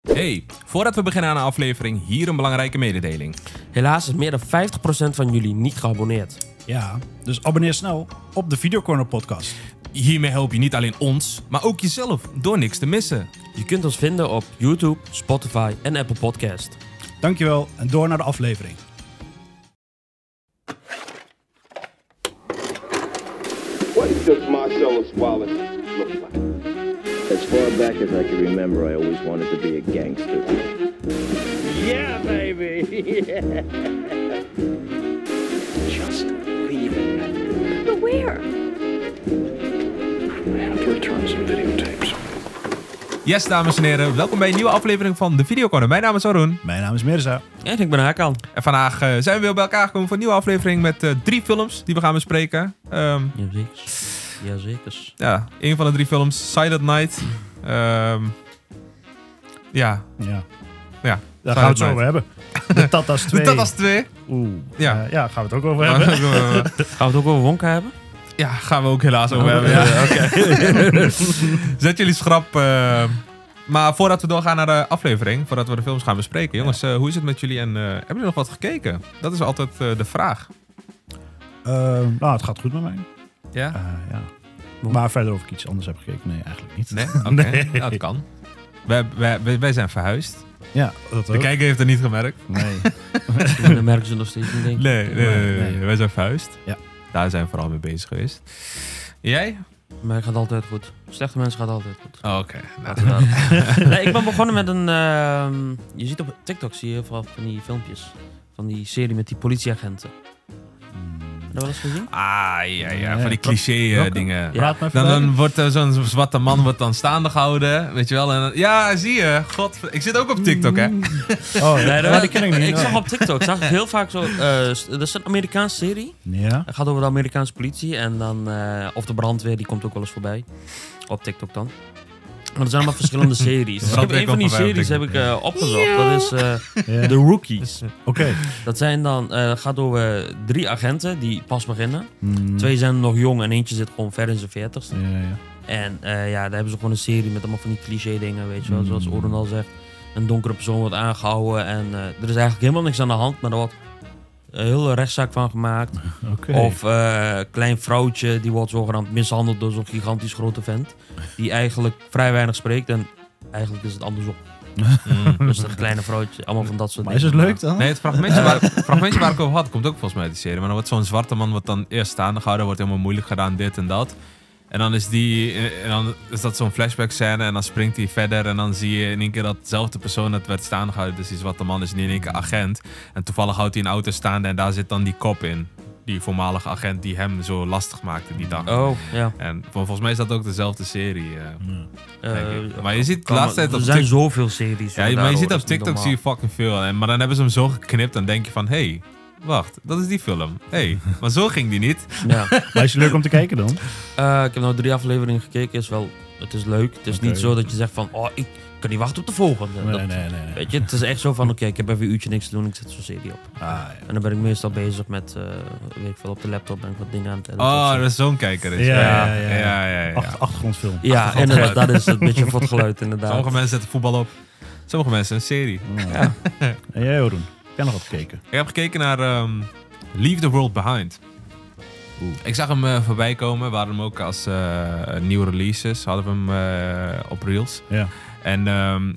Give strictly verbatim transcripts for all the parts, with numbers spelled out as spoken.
Hey, voordat we beginnen aan een aflevering, hier een belangrijke mededeling. Helaas is meer dan vijftig procent van jullie niet geabonneerd. Ja, dus abonneer snel op de Videocorner podcast. Hiermee help je niet alleen ons, maar ook jezelf door niks te missen. Je kunt ons vinden op YouTube, Spotify en Apple Podcast. Dankjewel en door naar de aflevering. What does Marcellus Wallace look like? As far back as I can remember, I always wanted to be a gangster. Yeah, baby! Yeah. Just leave it. But where? I have to return some videotapes. Yes, dames en heren, welkom bij een nieuwe aflevering van de Videocorner. Mijn naam is Arun. Mijn naam is Mirza. En ik ben Hakan. En vandaag uh, zijn we weer bij elkaar gekomen voor een nieuwe aflevering met uh, drie films die we gaan bespreken. Um, Jazeker. Jazeker. ja, een van de drie films, Silent Night. Um, ja. Ja, ja. daar gaan we het zo over hebben. De Tatas twee. De Tatas twee. Oeh, Ja. ja. Uh, ja, gaan we het ook over hebben. Gaan we het ook over Wonka hebben? Ja, gaan we ook helaas over Oh, hebben. ja. Ja. Okay. Zet jullie schrap. Uh, maar voordat we doorgaan naar de aflevering, voordat we de films gaan bespreken. Jongens, uh, hoe is het met jullie en uh, hebben jullie nog wat gekeken? Dat is altijd uh, de vraag. Uh, nou, het gaat goed met mij. Ja? Uh, ja. Maar verder of ik iets anders heb gekeken? Nee, eigenlijk niet. Nee? Oké, okay. Nee. Ja, dat kan. Wij, wij, wij zijn verhuisd. Ja, dat De ook. kijker heeft het niet gemerkt. Nee. Dat merken ze nog steeds niet, denk ik. Nee, nee, nee, nee, nee. Wij zijn verhuisd. Ja. Daar zijn we vooral mee bezig geweest. Jij? Maar het gaat altijd goed. Slechte mensen gaat altijd goed. Oh, oké. Okay. Nou. Nee, ik ben begonnen met een... Uh, je ziet op TikTok zie je heel veel van die filmpjes. Van die serie met die politieagenten. Heb je dat wel eens gezien? Ah, ja, ja. Nee, van die cliché uh, dingen. Ja. Laat me even Dan, dan kijken. wordt uh, zo'n zwarte man wordt dan staande gehouden, weet je wel. En dan, ja, zie je. God, ik zit ook op TikTok, hè. Oh, Nee, ja, dat, die ken ik niet. Ik zag op TikTok, zag ik heel vaak zo... Uh, dat is een Amerikaanse serie. Ja. Het gaat over de Amerikaanse politie en dan... Uh, of de brandweer, die komt ook wel eens voorbij. Op TikTok dan. Maar er zijn allemaal verschillende series. Dus ik heb brandweer een van die komt voorbij op series heb TikTok. ik uh, opgezocht. Dat is uh, Ja. The Rookies. Oké. Okay. Dat zijn dan... Uh, gaat over drie agenten die pas beginnen. Mm. Twee zijn nog jong en eentje zit gewoon ver in zijn veertigste. Ja, ja. En uh, ja, daar hebben ze gewoon een serie met allemaal van die cliché dingen, weet je wel. Mm. Zoals Oren al zegt, een donkere persoon wordt aangehouden en uh, er is eigenlijk helemaal niks aan de hand, maar er wordt een hele rechtszaak van gemaakt. Oké. Of een uh, klein vrouwtje, die wordt zogenaamd mishandeld door zo'n gigantisch grote vent. Die eigenlijk vrij weinig spreekt en eigenlijk is het andersom. Mm. Dus dat kleine vrouwtje, allemaal van dat soort Maar is dingen. het leuk dan? Nee, het fragmentje waar, het fragmentje waar ik over had, komt ook volgens mij uit die serie. Maar dan wordt zo'n zwarte man wordt dan eerst staande gehouden, wordt helemaal moeilijk gedaan, dit en dat. En dan is, die, en dan is dat zo'n flashback scène en dan springt hij verder en dan zie je in één keer dat dezelfde persoon dat werd staande gehouden. Dus die zwarte man is nu in één keer agent. En toevallig houdt hij een auto staande en daar zit dan die kop in. Die voormalige agent die hem zo lastig maakte die dag. Oh, ja. En volgens mij is dat ook dezelfde serie. Uh, Uh, denk ik. Maar je ziet de kan- laatste tijd er op zijn Tik- zoveel series. Ja, hoor, maar je daarover, ziet dat op is niet TikTok zie normaal. je fucking veel. En, maar dan hebben ze hem zo geknipt, dan denk je van, hé, hey, wacht, dat is die film. Hé, hey, maar zo ging die niet. Ja. Maar is het leuk om te kijken dan? Uh, ik heb nou drie afleveringen gekeken. Is wel, het is leuk. Het is Oké. niet zo dat je zegt van, oh, ik kan niet wachten op de volgende. Nee, Dat- nee, nee. nee. Weet je, het is echt zo van, oké, okay, ik heb even een uurtje niks te doen. Ik zet zo'n serie op. Ah, ja. En dan ben ik meestal bezig met, uh, weet ik veel, op de laptop ben ik wat dingen aan het editen. Oh, of zo. dat is zo'n kijker. Is. Ja, ja, ja, ja. ja, ja, ja. Achter, achtergrondfilm. Ja, achtergrondgeluid. inderdaad, dat is het beetje voor het geluid, inderdaad. Sommige mensen zetten voetbal op. Sommige mensen een serie. Ja. En jij, Jeroen? Ik heb nog wat gekeken. Ik heb gekeken naar um, Leave the World Behind. Oeh. Ik zag hem uh, voorbij komen. We hadden hem ook als uh, nieuwe releases. Hadden we hem uh, op Reels. Ja. En um,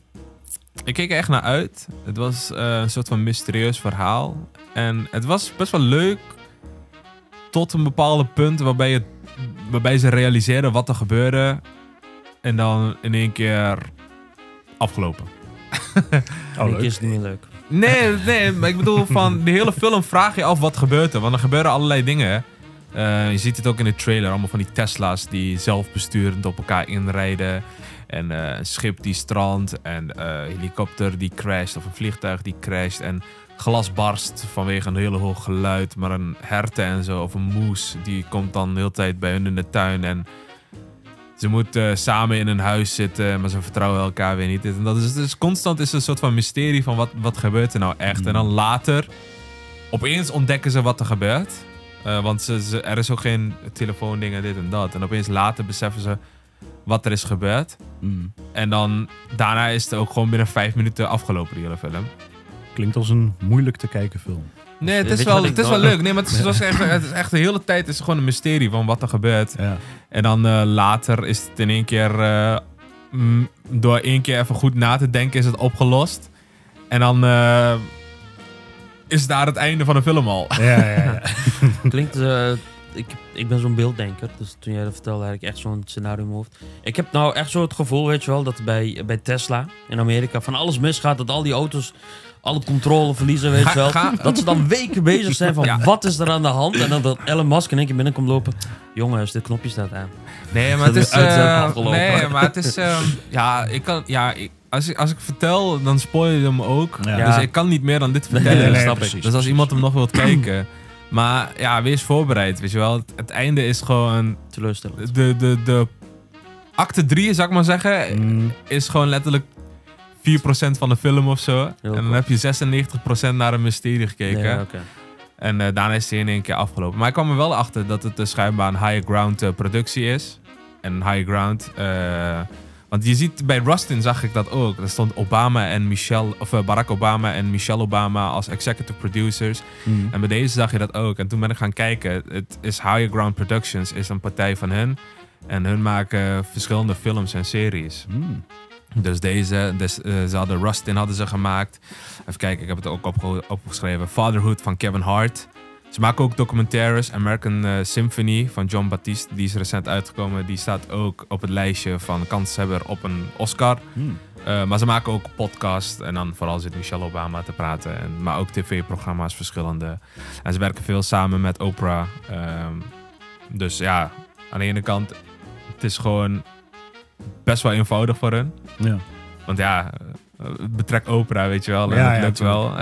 ik keek er echt naar uit. Het was uh, een soort van mysterieus verhaal. En het was best wel leuk. Tot een bepaalde punt waarbij, je, waarbij ze realiseerden wat er gebeurde. En dan in één keer afgelopen. Oh, Ik leuk. is het niet meer leuk. Nee, nee, maar ik bedoel van de hele film vraag je af wat gebeurt er. Want er gebeuren allerlei dingen. Uh, je ziet het ook in de trailer. Allemaal van die Tesla's die zelfbesturend op elkaar inrijden. En uh, een schip die strandt. En uh, een helikopter die crasht. Of een vliegtuig die crasht. En glas barst vanwege een hele hoog geluid. Maar een herten en zo. Of een moes. Die komt dan de hele tijd bij hun in de tuin. En ze moeten uh, samen in een huis zitten. Maar ze vertrouwen elkaar weer niet. En dat is, dus constant is er een soort van mysterie van wat, wat gebeurt er nou echt. Mm. En dan later. Opeens ontdekken ze wat er gebeurt. Uh, want ze, ze, er is ook geen telefoondingen, dit en dat. En opeens later beseffen ze... wat er is gebeurd. Mm. En dan daarna is het ook gewoon binnen vijf minuten afgelopen, die hele film. Klinkt als een moeilijk te kijken film. Nee, het Weet is je wel, wat ik het is wel wel- leuk. Nee, maar het is, zoals echt, het is echt de hele tijd is het gewoon een mysterie van wat er gebeurt. Ja. En dan uh, later is het in één keer... Uh, mm, door één keer even goed na te denken is het opgelost. En dan uh, is daar het einde van de film al. Ja, ja, ja. Klinkt, uh, ik, ik ben zo'n beelddenker, dus toen jij dat vertelde had ik echt zo'n scenario in mijn hoofd. Ik heb nou echt zo het gevoel, weet je wel, dat bij, bij Tesla in Amerika van alles misgaat, dat al die auto's alle controle verliezen, weet Ga- je wel. ga- Dat ze dan weken bezig zijn van Ja. wat is er aan de hand en dan dat Elon Musk in één keer binnenkomt lopen. Jongens, dit knopje staat aan. Nee, maar het Dat is... is uit zijn uh, afgelopen. nee, maar het is... Uh, ja, ik kan... Ja, ik, als, ik, als ik vertel, dan spoil je hem ook. Ja. Dus ik kan niet meer dan dit vertellen. Nee, nee, snap precies. ik. Dus als iemand hem nog wilt kijken... Maar ja, wees voorbereid, weet je wel. Het, het einde is gewoon... Teleurstellend. De, de, de acte drie, zou ik maar zeggen, Mm. is gewoon letterlijk vier procent van de film of zo. En dan cool. heb je zesennegentig procent naar een mysterie gekeken. Ja, oké. En uh, daarna is hij in één keer afgelopen. Maar ik kwam er wel achter dat het uh, schijnbaar een high ground uh, productie is. En high ground... Uh, want je ziet, bij Rustin zag ik dat ook. Er stond Obama en Michelle... Of uh, Barack Obama en Michelle Obama als executive producers. Mm. En bij deze zag je dat ook. En toen ben ik gaan kijken. Het is Higher Ground Productions, is een partij van hun. En hun maken verschillende films en series. Mm. Dus deze, dus, uh, ze hadden Rustin hadden ze gemaakt. Even kijken, ik heb het ook opge- opgeschreven. Fatherhood van Kevin Hart. Ze maken ook documentaires. American uh, Symphony van John Batiste, die is recent uitgekomen. Die staat ook op het lijstje van kanshebber op een Oscar. Mm. Uh, maar ze maken ook podcast. En dan vooral zit Michelle Obama te praten. En, maar ook tv-programma's verschillende. En ze werken veel samen met Oprah. Um, dus ja, aan de ene kant... Het is gewoon best wel eenvoudig voor hun. Ja. Want ja, uh, betrek Oprah, weet je wel. En Ja, het ja, lukt wel.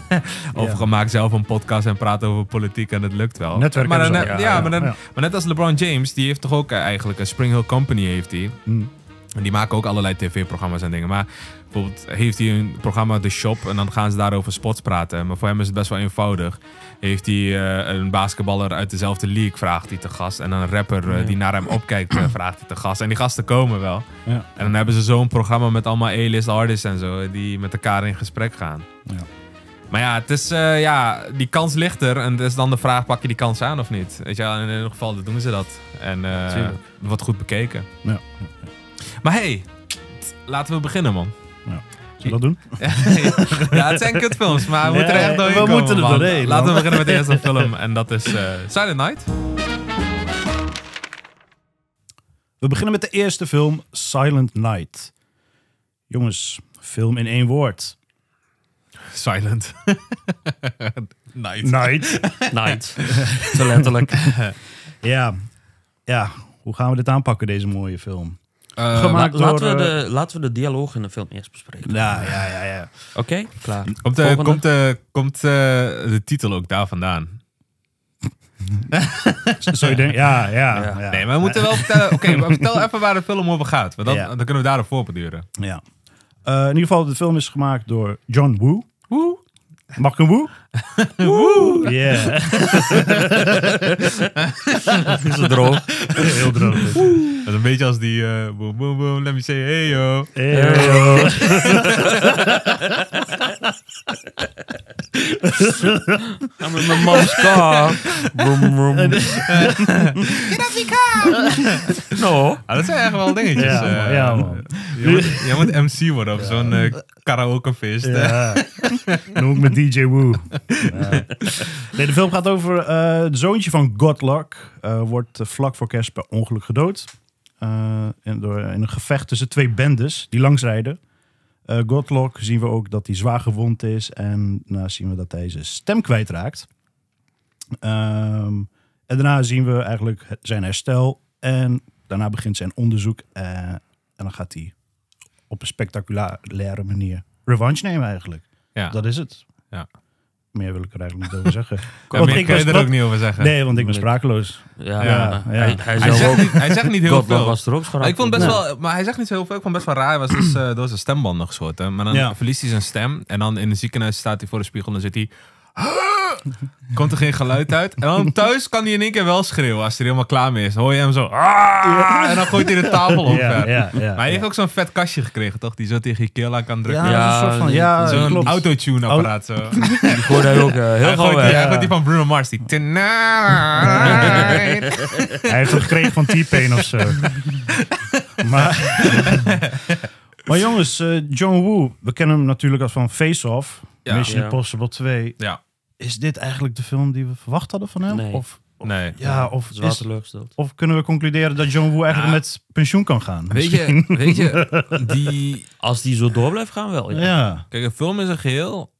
Of Ja. maak zelf een podcast en praat over politiek en het lukt wel. Netwerk maar, hebben dan, ze net, ook, ja, ja, maar, dan, ja. maar net als LeBron James, die heeft toch ook uh, eigenlijk een Spring Hill Company heeft hij. Mm. En die maken ook allerlei tv-programma's en dingen. Maar bijvoorbeeld heeft hij een programma The Shop en dan gaan ze daar over sports praten. Maar voor hem is het best wel eenvoudig. Heeft hij uh, een basketballer uit dezelfde league, vraagt hij te gast. En dan een rapper uh, Ja. die naar hem opkijkt, uh, vraagt hij te gast. En die gasten komen wel. Ja. En dan hebben ze zo'n programma met allemaal A-list artists en zo, die met elkaar in gesprek gaan. Ja. Maar ja, het is, uh, ja, die kans ligt er. En het is dan de vraag, pak je die kans aan of niet? Weet je wel, in ieder geval doen ze dat. En uh, het Tuurlijk. wordt goed bekeken. Ja. Maar hey, laten we beginnen, man. Zullen we dat doen? Ja, het zijn kutfilms, maar we Ja, moeten er echt doorheen we komen, moeten er man. doorheen, Laten man. we beginnen met de eerste film. En dat is uh, Silent Night. We beginnen met de eerste film, Silent Night. Jongens, film in één woord. Silent. Night. Night. Night. Zo letterlijk. Ja. Ja, hoe gaan we dit aanpakken, deze mooie film? Uh, Gemaakt La- laten, door, we eh, de, laten we de dialoog in de film eerst bespreken. Ja, ja, ja, ja. Oké, klaar. komt de, Volgende. komt, de, komt uh, de titel ook daar vandaan? Zo je denkt, ja, ja, Ja. ja. Nee, maar we moeten wel vertellen... Oké, maar vertel even waar de film over gaat. Want dan, Ja. dan kunnen we daarop voorbeduren. Ja. Uh, in ieder geval, de film is gemaakt door John Woo. Woe. Mag ik een woe? Woe! Yeah. Is het droog? Heel droog. Dat is een beetje als die... Uh, boom, boom, boom, let me say hey, yo. Hey, yo. I'm in mijn mom's car. Vroom, vroom. No. Ah, dat zijn echt wel dingetjes. Ja, uh, man, ja, man. Je moet, je moet M C worden op zo'n uh, karaokefeest. Ja. Noem ik me D J Woo. Ja. Nee, de film gaat over uh, het zoontje van Godlock. Uh, wordt uh, vlak voor kerst per ongeluk gedood. Uh, in, door, in een gevecht tussen twee bendes die langsrijden. Uh, Godlock zien we ook dat hij zwaar gewond is. En daarna zien we dat hij zijn stem kwijtraakt. Um, en daarna zien we eigenlijk het- zijn herstel. En daarna begint zijn onderzoek. Uh, en dan gaat hij op een spectaculaire manier revanche nemen eigenlijk. Ja. Dat is het. Ja. Meer wil ik er eigenlijk niet over zeggen. Ja, Want meer ik kan je was- er ook niet over zeggen. Nee, want ik ben sprakeloos. Ja, Ja, ja, ja. Hij, hij Hij zelf zegt, ook. niet, hij zegt niet heel Godlock veel. was er ook Maar ik vond best Ja. wel, maar hij zegt niet zo heel veel. Ik vond het best wel raar. Hij was dus uh, door zijn stembanden geschoten. Maar dan Ja. verliest hij zijn stem. En dan in het ziekenhuis staat hij voor de spiegel en dan zit hij... komt er geen geluid uit. En dan thuis kan hij in één keer wel schreeuwen als hij er helemaal klaar mee is. Dan hoor je hem zo... "Ah!" En dan gooit hij de tafel op. Ja, ja, ja, maar hij heeft ja. ook zo'n vet kastje gekregen, toch? Die zo tegen je keel aan kan drukken. Ja, Ja, dat is een soort van... Ja, Zo'n klopt. autotune apparaat zo. Die gooide hij ook uh, heel Hij gauw gooit, die, weg. hij gooit die van Bruno Mars. Die... Tonight. Hij heeft het gekregen van T-Pain of zo. maar, maar jongens, uh, John Woo, we kennen hem natuurlijk als van Face Off, Ja. Mission Ja. Impossible twee. Ja. Is dit eigenlijk de film die we verwacht hadden van hem? Nee. Of, of- Nee. ja, of, Zwaar is, teleurgesteld. of kunnen we concluderen dat John Woo eigenlijk Ja. met pensioen kan gaan? Weet je, weet je, die... Als die zo door blijft gaan, wel. Ja. Ja. Kijk, een film is een geheel...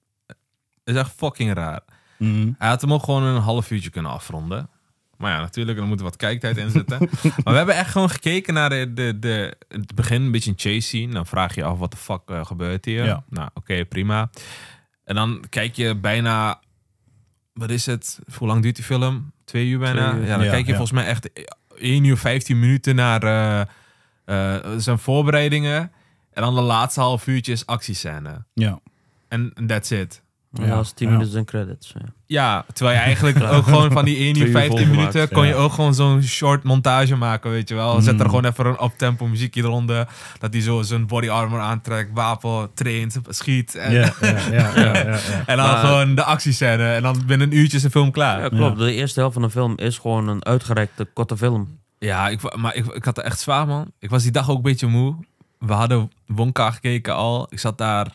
is echt fucking raar. Mhm. Hij had hem ook gewoon in een half uurtje kunnen afronden. Maar ja, natuurlijk, er moet wat kijktijd in zitten. Maar we hebben echt gewoon gekeken naar de, de, de, het begin, een beetje een chase scene. Dan vraag je je af, wat de fuck uh, gebeurt hier? Ja. Nou, oké, prima. En dan kijk je bijna... Wat is het? Hoe lang duurt die film? Twee uur bijna? Twee uur. Ja, dan Ja, kijk je ja. volgens mij echt één uur vijftien minuten naar uh, uh, zijn voorbereidingen. En dan de laatste half uurtje is actiescène. Ja. En that's it. Ja, Ja. als tien Ja. minuten en credits. Ja. Ja, terwijl je eigenlijk ook gewoon van die één Twee uur uur vijftien volgemaakt, minuten... kon je ja. ook gewoon zo'n short montage maken, weet je wel. Zet er Mm. gewoon even een uptempo muziekje eronder. Dat hij zo zijn body armor aantrekt, wapen, traint, schiet. En, Ja, ja, ja, ja, ja, ja. en dan Maar- gewoon de actiescène. En dan binnen een uurtje is de film klaar. Ja, Ja, klopt. De eerste helft van de film is gewoon een uitgerekte korte film. ik, wa- maar ik, ik had er echt zwaar, man. Ik was die dag ook een beetje moe. We hadden Wonka gekeken al. Ik zat daar...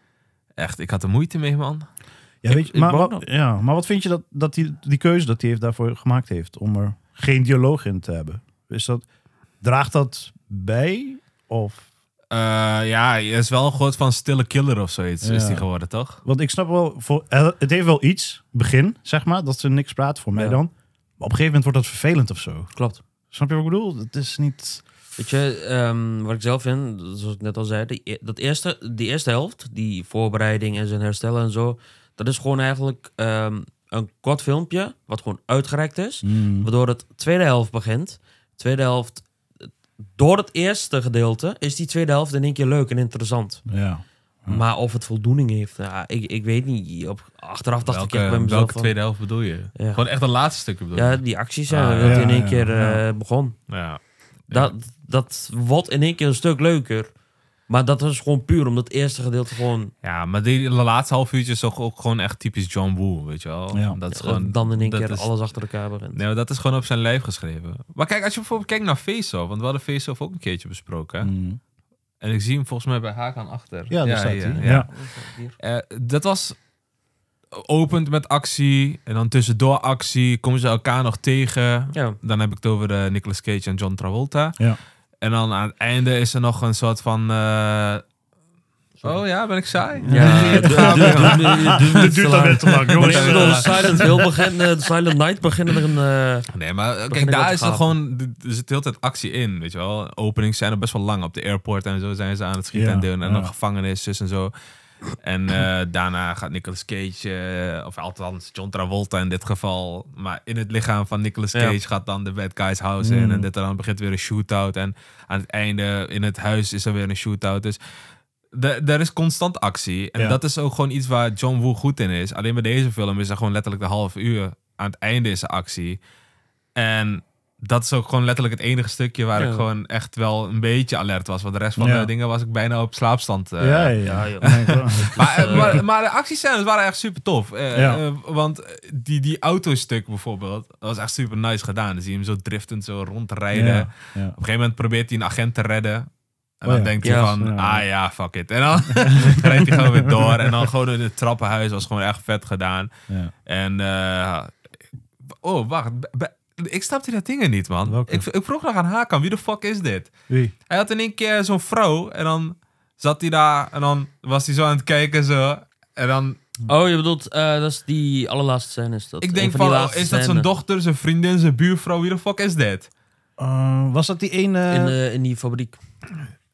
Echt, ik had er moeite mee, man. Ja, weet je, ik maar, wou wat, nog. ja, maar wat vind je dat, dat die, die keuze dat hij heeft daarvoor gemaakt heeft om er geen dialoog in te hebben? Is dat, draagt dat bij? Of, Uh, ja, hij is wel een soort van stille killer of zoiets. Ja. Is die geworden, toch? want ik snap wel, voor, het heeft wel iets, begin zeg maar, dat ze niks praten voor mij Ja. dan. Maar op een gegeven moment wordt dat vervelend of zo. Klopt. Snap je wat ik bedoel? Het is niet... Weet je, ehm, wat ik zelf vind, zoals ik net al zei, die, e- dat eerste, die eerste helft, die voorbereiding en zijn herstellen en zo, dat is gewoon eigenlijk ehm, een kort filmpje, wat gewoon uitgerekt is, waardoor het tweede helft begint. Tweede helft, door het eerste gedeelte, is die tweede helft in één keer leuk en interessant. Ja. Hm. Maar of het voldoening heeft, ja, ik, ik weet niet. Op, achteraf dacht ik echt bij Welke, mezelf welke van, tweede helft bedoel je? Ja. Gewoon echt het laatste stukje bedoel ja, je? die acties zijn Ah, dat ja, hij in één ja, keer ja. eh, begon. Ja. Dat, dat wordt in één keer een stuk leuker. Maar dat is gewoon puur omdat het eerste gedeelte gewoon... Ja, maar die laatste half uurtje is ook, ook gewoon echt typisch John Woo, weet je wel? Ja. Dat is gewoon... dan in één dat keer is- alles achter elkaar begint. Nee, maar dat is gewoon op zijn lijf geschreven. Maar kijk, als je bijvoorbeeld kijkt naar Face-Off, want we hadden Face-Off ook een keertje besproken. Mm. En ik zie hem volgens mij bij Hakan achter. Ja, daar staat ja, hij. ja. Ja. Eh, dat was opent met actie en dan tussendoor actie komen ze elkaar nog tegen. Ja. Dan heb ik het over uh, Nicolas Cage en John Travolta. Ja. En dan aan het einde is er nog een soort van... eh, Oh ja, ben ik saai? Ja, Het doe- gaat doe- weer. doe- doe- doe- doe- Het duurt alweer te lang, jongens. Wanneer we door Silent Hill beginnen, de Silent Night beginnen er een... eh, Nee, maar eh, Begin kijk, ik wel daar te is er gapen. gewoon... Er zit de hele tijd actie in, weet je wel. Openings zijn er best wel lang. Op de airport en zo zijn ze aan het schieten Ja, en doen. En ja. dan gevangenis, zus en zo. En eh, daarna gaat Nicolas Cage... eh, of althans John Travolta in dit geval... Maar in het lichaam van Nicolas Ja. Cage gaat dan de bad guys house in. Mm. En dit en dan begint weer een shootout. En aan het einde in het huis is er weer een shootout. Dus... de- Er is constant actie. En Ja. dat is ook gewoon iets waar John Woo goed in is. Alleen bij deze film is er gewoon letterlijk de half uur. Aan het einde is er actie. En dat is ook gewoon letterlijk het enige stukje waar Ja. ik gewoon echt wel een beetje alert was. Want de rest van Ja. de dingen was ik bijna op slaapstand. eh. Ja, ja, Ja, ja. joh. Nee, wel. Maar, eh, maar, maar de actiescènes waren echt super tof. Eh, Ja. eh, want die, die autostuk bijvoorbeeld, dat was echt super nice gedaan. Dan zie je hem zo driftend zo rondrijden. Ja, ja. Op een gegeven moment probeert hij een agent te redden. En Oh dan ja. denkt hij Ja. van, Ja. ah ja, fuck it. En dan rijdt hij gewoon weer door. En dan gewoon in het trappenhuis was gewoon echt vet gedaan. Ja. En, eh, oh, wacht. Be- be- ik snapte dat dingen niet, man. Welke? Ik, ik vroeg nog aan Hakan, wie de fuck is dit? Wie? Hij had in één keer zo'n vrouw. En dan zat hij daar. En dan was hij zo aan het kijken, zo. En dan, Oh, je bedoelt, eh, dat is die allerlaatste scène. Is dat? ik Een denk die van, oh, laatste is dat zijn scène. dochter, zijn vriendin, zijn buurvrouw? Wie de fuck is dit? Uh, was dat die ene... In, eh, in die fabriek.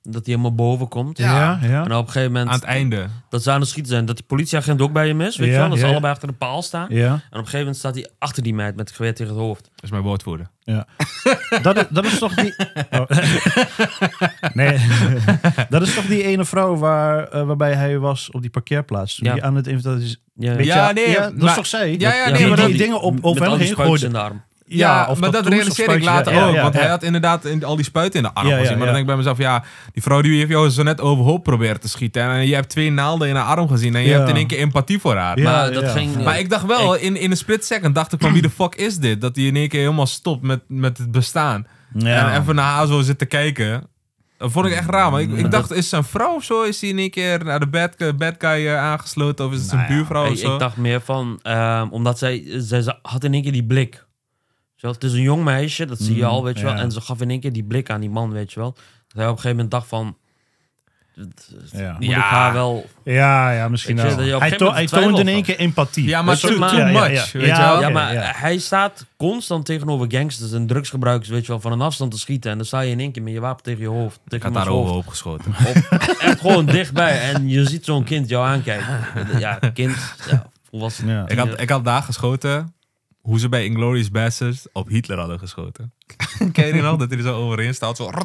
Dat hij helemaal boven komt. Ja, ja. En op een gegeven moment... Aan het einde. Dat ze aan het schieten zijn. Dat die politieagent ook bij hem is. Weet Ja, je wel? Dat ze ja, ja. allebei achter de paal staan. Ja. En op een gegeven moment staat hij achter die meid met het geweer tegen het hoofd. Dat is mijn woordvoerder. Ja. dat, is, dat is toch die... Oh. nee. dat is toch die ene vrouw waar, uh, waarbij hij was op die parkeerplaats. Toen Ja. hij aan het... Dat is, Ja, weet Ja, je, nee, ja, dat maar- is toch zij? Ja, ja, Dat- nee, die, maar die dat- dingen op, op met hem al die heen spuitjes gooide. in de arm. Ja, of maar dat tattoos of realiseer ik spuitjes. later Ja, ook. ja, want ja. hij had inderdaad in, al die spuiten in de arm Ja, gezien. ja, Maar ja. dan denk ik bij mezelf, ja, die vrouw die heeft jou zo net overhoop proberen te schieten. En je hebt twee naalden in haar arm gezien. En je Ja. hebt in één keer empathie voor haar. Ja, maar dat ja. ging... Maar ik dacht wel, in, in een split second dacht ik van wie de fuck is dit? Dat hij in één keer helemaal stopt met, met het bestaan. Ja. En even naar haar zo zit te kijken. Dat vond ik echt raar. Maar ik, ik dacht, is het zijn vrouw of zo? Is hij in één keer naar de bad, bad guy uh, aangesloten? Of is het zijn Nou ja, buurvrouw ik, of zo? ik dacht meer van... ehm, omdat zij, zij... Zij had in één keer die blik. Zo, het is een jong meisje, dat zie je Mm, al, weet je wel. ja. En ze gaf in één keer die blik aan die man, weet je wel. Dat hij op een gegeven moment dacht van... Ja. Moet Ja. ik haar wel... Ja, ja, misschien Weet je, wel. dat je op Hij, een to- gegeven hij moment toonde in één twijfelt keer empathie. Ja, maar Weet je, too, maar- too Ja, ja, much, ja. weet je Ja, wel? oké. Ja, maar ja. hij staat constant tegenover gangsters en drugsgebruikers, weet je wel, van een afstand te schieten. En dan sta je in één keer met je wapen tegen je hoofd. Ik Tegen had daar iemands over hoofd. opgeschoten. Op, echt gewoon dichtbij. En je ziet zo'n kind jou aankijken. Ja, kind, ja, volwassen. Ja. Ik had, ik had daar geschoten hoe ze bij Inglourious Basterds op Hitler hadden geschoten. Ken je die nog? Dat hij er zo overheen staat. Zo.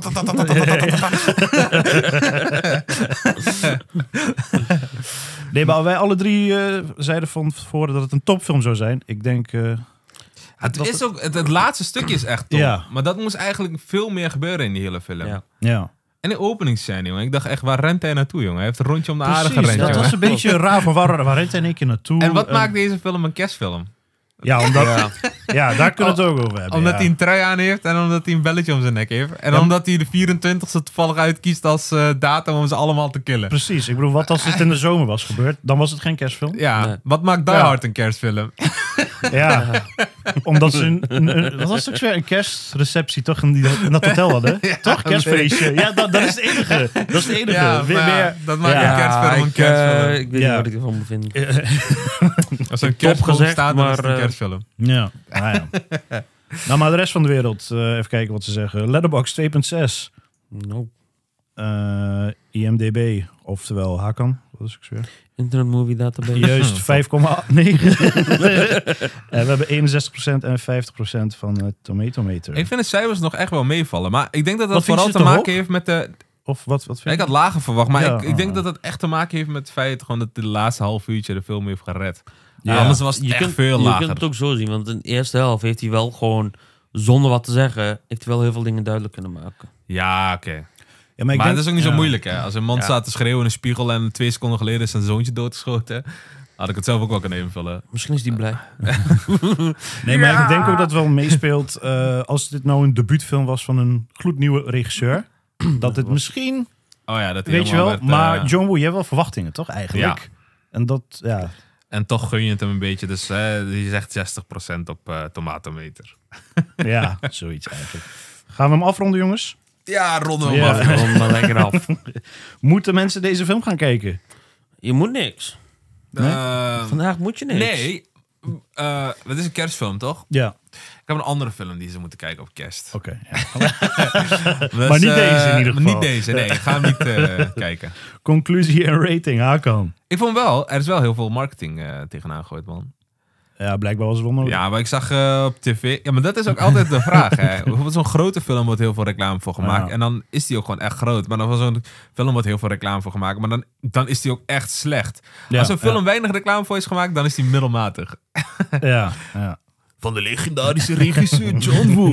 Nee, maar wij alle drie uh, zeiden van tevoren dat het een topfilm zou zijn. Ik denk... Uh, Het, dat- is ook, het, het laatste stukje is echt top. Ja. Maar dat moest eigenlijk veel meer gebeuren in die hele film. Ja. ja. En de openingsscène, jongen. Ik dacht echt, waar rent hij naartoe, jongen? Hij heeft een rondje om de aarde Precies, gerend, dat jongen. was een beetje raar van waar, waar rent hij in één keer naartoe? En wat Uh, maakt deze film een kerstfilm? Ja, omdat, Ja. ja, daar kunnen we het ook over hebben. Omdat ja. hij een trui aan heeft en omdat hij een belletje om zijn nek heeft. En Ja, omdat hij de vierentwintigste toevallig uitkiest als uh, datum om ze allemaal te killen. Precies, ik bedoel, wat als het in de zomer was gebeurd? Dan was het geen kerstfilm. Ja, Nee. wat maakt Die Ja. Hard een kerstfilm? Ja, omdat ze een, een, een- wat was het ook weer, een kerstreceptie toch in, die, in dat hotel hadden? toch? Kerstfeestje. Ja, dat, dat is het enige. Dat is het enige. Ja, Weer, maar meer, dat maakt Ja, een kerstfilm een ik, eh, kerstfilm. ik weet Ja. niet wat ik ervan moet vinden. Als een top kerstfilm gezegd, staat, dan is het maar, een eh, kerstfilm. ja. Nou, ja. nou, maar de rest van de wereld, uh, even kijken wat ze zeggen. Letterboxd twee komma zes. No. Uh, I M D B, oftewel Hakan. Wat is ik weer? Internet Movie Database. Juist, vijf komma negen. En we hebben eenenzestig procent en vijftig procent van uh, Tomatometer. Ik vind de cijfers nog echt wel meevallen. Maar ik denk dat dat Wat vind vooral je te te maken hoog? heeft met de... Of wat, wat Ja, vind ik je? had lager verwacht, maar Ja, ik, ik denk ah. dat het echt te maken heeft met het feit gewoon dat de laatste half uurtje de film heeft gered. Ja. Anders was het je echt kunt, veel je lager. kunt het ook zo zien, want in de eerste helft heeft hij wel gewoon, zonder wat te zeggen, heeft hij wel heel veel dingen duidelijk kunnen maken. Ja, oké. Ja, Maar, ik denk- het is ook niet zo ja. moeilijk, hè. Als een man Ja. staat te schreeuwen in een spiegel en twee seconden geleden is zijn zoontje doodgeschoten, had ik het zelf ook wel kunnen invullen. Misschien is hij blij. Nee, maar ik denk ook dat het wel meespeelt. Uh, als dit nou een debuutfilm was van een gloednieuwe regisseur. Dat het misschien, Oh ja, dat hij weet je wel. helemaal werd, Maar eh, John Woo, je hebt wel verwachtingen, toch eigenlijk? Ja. En dat, ja. En toch gun je het hem een beetje. Dus hè, je zegt zestig procent op uh, tomatometer. Ja, zoiets eigenlijk. Gaan we hem afronden, jongens? Ja, ronden we Ja. hem af. Rond maar lekker af. Moeten mensen deze film gaan kijken? Je moet niks. Eh, Vandaag moet je niks. nee, uh, het is een kerstfilm, toch? Ja, Ik heb een andere film die ze moeten kijken op kerst. oké. Ja. Dus, Maar niet eh, deze in ieder geval. Niet deze, nee. Ik ga hem niet uh, kijken. Conclusie en rating, Hakan. Ik vond wel, er is wel heel veel marketing uh, tegenaan gegooid, man. Ja, blijkbaar was het wel nodig. Ja, maar ik zag uh, op tv... Ja, maar dat is ook altijd de vraag, hè. Bijvoorbeeld zo'n grote film wordt heel veel reclame voor gemaakt. Ja. En dan is die ook gewoon echt groot. Maar dan van zo'n film wordt heel veel reclame voor gemaakt. Maar dan, dan is die ook echt slecht. Ja, Als een film ja. weinig reclame voor is gemaakt, dan is die middelmatig. Ja, ja. Van de legendarische regisseur John Woo.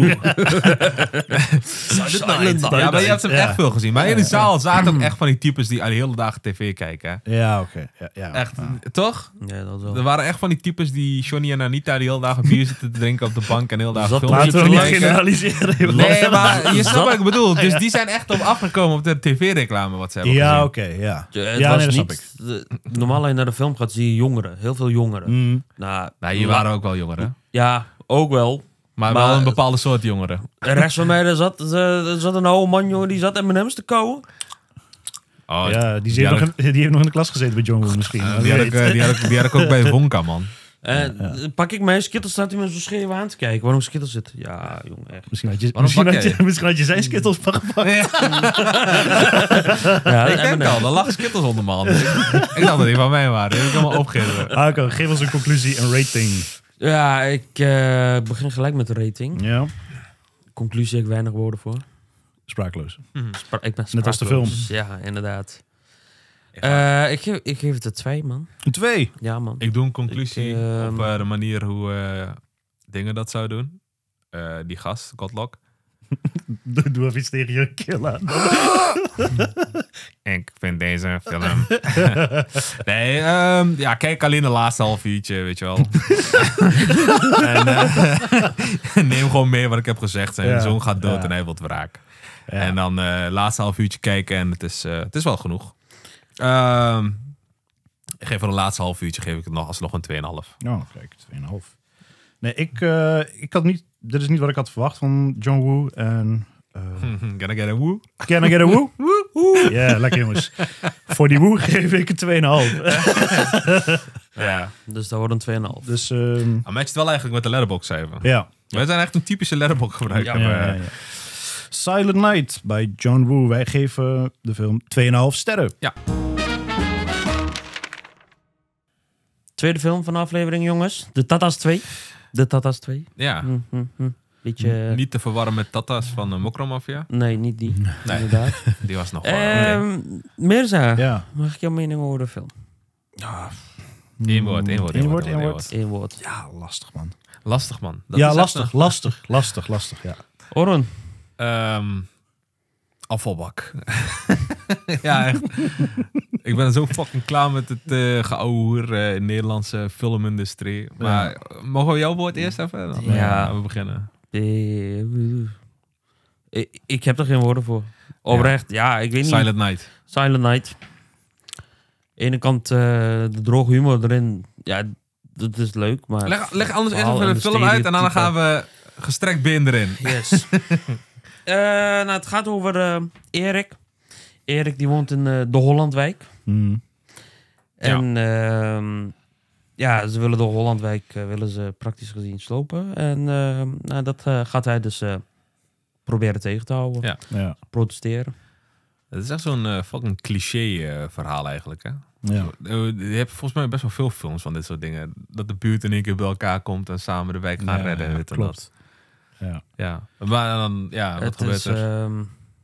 Silent Night. Ja, maar je hebt hem Ja. echt veel gezien. Maar in de zaal zaten ook echt van die types die al de hele dagen tv kijken. Hè. Ja, oké. Ja, ja. Echt, Ja. toch? Ja, dat wel. Er waren echt van die types die Johnny en Anita die hele dagen bier zitten te drinken op de bank en heel dagen Zat films Laten we te hem niet kijken. generaliseren. Nee, maar je snapt Zat- wat ik bedoel. Dus die zijn echt op afgekomen op de tv-reclame wat ze hebben Ja, gezien. oké, ja. Ja, het Ja, was nee, dat snap niet, de- normaal als je naar de film gaat, zie je jongeren. Heel veel jongeren. Mm. Nou, Nee, hier waren ook wel jongeren. Ja, ook wel. Maar, Maar- wel een bepaalde soort jongeren. Rechts van mij daar zat, eh, er zat een oude man, jongen, die zat M en M's te kauwen. Oh, Ja, die, die heeft had nog ik- in, die heeft nog in de klas gezeten bij John Woo misschien. eh, Wie die, had ik, weet. eh, die, had ik, die had ik ook bij Wonka, man. Eh, Ja, ja. Pak ik mijn Skittles, staat hij me zo scheef aan te kijken. Waarom Skittles zit? Ja, jongen, echt. Misschien had je, Waarom misschien pak had je, jij? misschien had je zijn Skittles maar gepakt. Ja, Ik denk al, er lag Skittles onder mijn handen. Ik dacht dat die van mij waren. Die heb ik allemaal opgegeven. Arco, geef ons een conclusie en rating. Ja, ik eh, begin gelijk met de rating. Ja, Conclusie, heb ik weinig woorden voor. sprakeloos. Spra- ik ben Net als de sprakeloos. Ja, inderdaad. Eh, ik, geef, ik geef het een twee, man. Een twee. Ja, man. Ik doe een conclusie Ik, ehm, op uh, de manier hoe uh, dingen dat zou doen. Uh, die gast, Godlock. Doe, doe even iets tegen je keel aan. Ik vind deze film... nee, um, ja, kijk alleen de laatste half uurtje, weet je wel. en uh, neem gewoon mee wat ik heb gezegd. Zijn Ja, zoon gaat dood ja. en hij wil wraak. Ja. En dan uh, laatste half uurtje kijken en het is, uh, het is wel genoeg. Um, ik geef voor de laatste half uurtje geef ik het nog alsnog een twee komma vijf. Oh, kijk, twee komma vijf. Nee, ik, uh, ik had niet... Dit is niet wat ik had verwacht van John Woo. En... Uh, Gonna get a woo. Can I get a woo? Ja, yeah, lekker jongens. Voor die woe geef ik een twee komma vijf. Ja. Dus dat wordt een twee komma vijf. Dus, um, Hij matcht wel eigenlijk met de letterbox cijfer. ja. Wij zijn echt een typische letterbox gebruiker. Ja, ja, ja, ja. Silent Night bij John Woo. Wij geven de film twee komma vijf sterren. Tweede film van de aflevering, jongens. De Tata's twee. De Tata's twee. Ja. Hm, hm, hm. Beetje... Niet te verwarren met Tata's van de Mokromafia. Nee, niet die. Nee. Inderdaad. Die was nog wel. Ehm Mirza, Ja. mag ik jouw mening over de film? Eén woord, één woord, Eén één woord, woord, één één woord. Eén woord. Ja, lastig man. Lastig, man. Dat Ja, is echt lastig, lastig, lastig, lastig, ja. Oron. een, ehm, afvalbak. ja, echt. Ik ben zo fucking klaar met het uh, geouwehoer uh, in de Nederlandse filmindustrie. Maar ja. Mogen we jouw woord eerst even? Dan Ja. gaan we beginnen. Eh, ik, ik heb er geen woorden voor. Oprecht, ja, ik weet niet. Silent Night. Silent Night. Aan de ene kant uh, de droge humor erin. Ja, dat is leuk, maar... Leg, leg anders eerst verhaal even en de film uit en dan stereotypen. gaan we gestrekt been erin. Yes. uh, nou, het gaat over uh, Erik. Erik die woont in uh, de Hollandwijk. Hmm. En ja. Uh, ja, ze willen de Hollandwijk uh, willen ze praktisch gezien slopen. En uh, nou, dat uh, gaat hij dus uh, proberen tegen te houden. Ja. Ja. Protesteren. Het is echt zo'n uh, fucking cliché uh, verhaal eigenlijk, hè? Ja. Je hebt volgens mij best wel veel films van dit soort dingen. Dat de buurt in één keer bij elkaar komt en samen de wijk gaan Ja, redden. En ja, dit en klopt. dat. Ja. Ja. Maar dan, ja, wat Het gebeurt is, er? uh,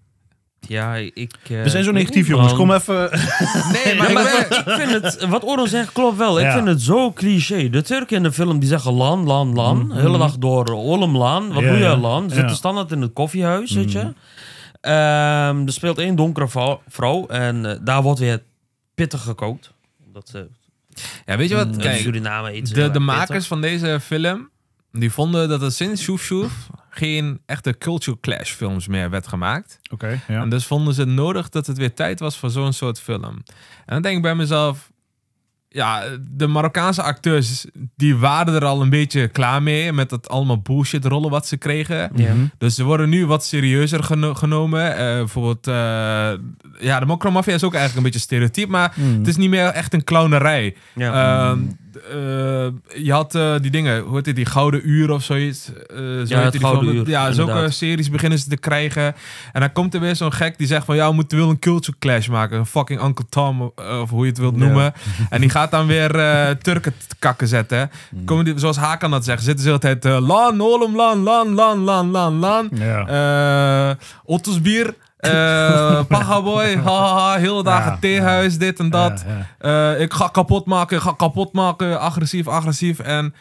ja, ik... Uh, We zijn zo ik negatief weet niet, jongens, man. kom even... Nee, Ja, maar ik vind het, wat Oron zegt klopt wel. Ik Ja. vind het zo cliché. De Turken in de film die zeggen lan, lan, lan. Mhm. De hele dag door Olem lan. Wat Ja, doe je ja. lan? Ze zitten Ja. standaard in het koffiehuis, weet je. Ehm, er speelt één donkere vrouw, vrouw en uh, daar wordt weer pittig gekookt. Dat ze Ja, weet je wat? in Kijk, Suriname eten ze de, heel de erg makers pittig. van deze film, die vonden dat er sinds Shoef Shoef geen echte culture clash films meer werd gemaakt. Oké, okay, ja. En dus vonden ze het nodig dat het weer tijd was voor zo'n soort film. En dan denk ik bij mezelf, ja, de Marokkaanse acteurs, die waren er al een beetje klaar mee met dat allemaal bullshit rollen wat ze kregen. Ja. Dus ze worden nu wat serieuzer geno- genomen. Uh, bijvoorbeeld, uh, ja, de Mokromafia is ook eigenlijk een beetje stereotyp, maar Mm. het is niet meer echt een clownerij. Ja. Uh, uh, je had uh, die dingen, hoe heet het, die Gouden Uur of zoiets. Uh, zo Ja, heette het die Gouden film. Uur, Ja, zulke inderdaad. series beginnen ze te krijgen. En dan komt er weer zo'n gek die zegt van, ja, we moeten wel een culture clash maken. Een fucking Uncle Tom, uh, of hoe je het wilt Ja. noemen. En die gaat dan weer uh, Turken te kakken zetten. Komen die, zoals Hakan dat zegt, zitten ze de hele tijd, uh, lan, olem, lan, lan, lan, lan, lan, lan. Ja. Uh, Ottosbier. Uh, Pagaboy, haha, hele dagen Ja, theehuis, dit en dat. Ja, ja. Uh, ik ga kapot maken, ik ga kapot maken, agressief, agressief. En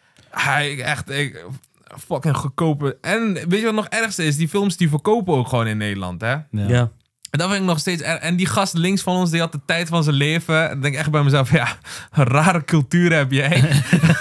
hij echt, ik, fucking goedkope. En weet je wat nog ergste is? Die films die verkopen ook gewoon in Nederland, hè? Ja. Ja. En dat vind ik nog steeds erg. En die gast links van ons, die had de tijd van zijn leven. En dan denk ik echt bij mezelf, ja, een rare cultuur heb jij.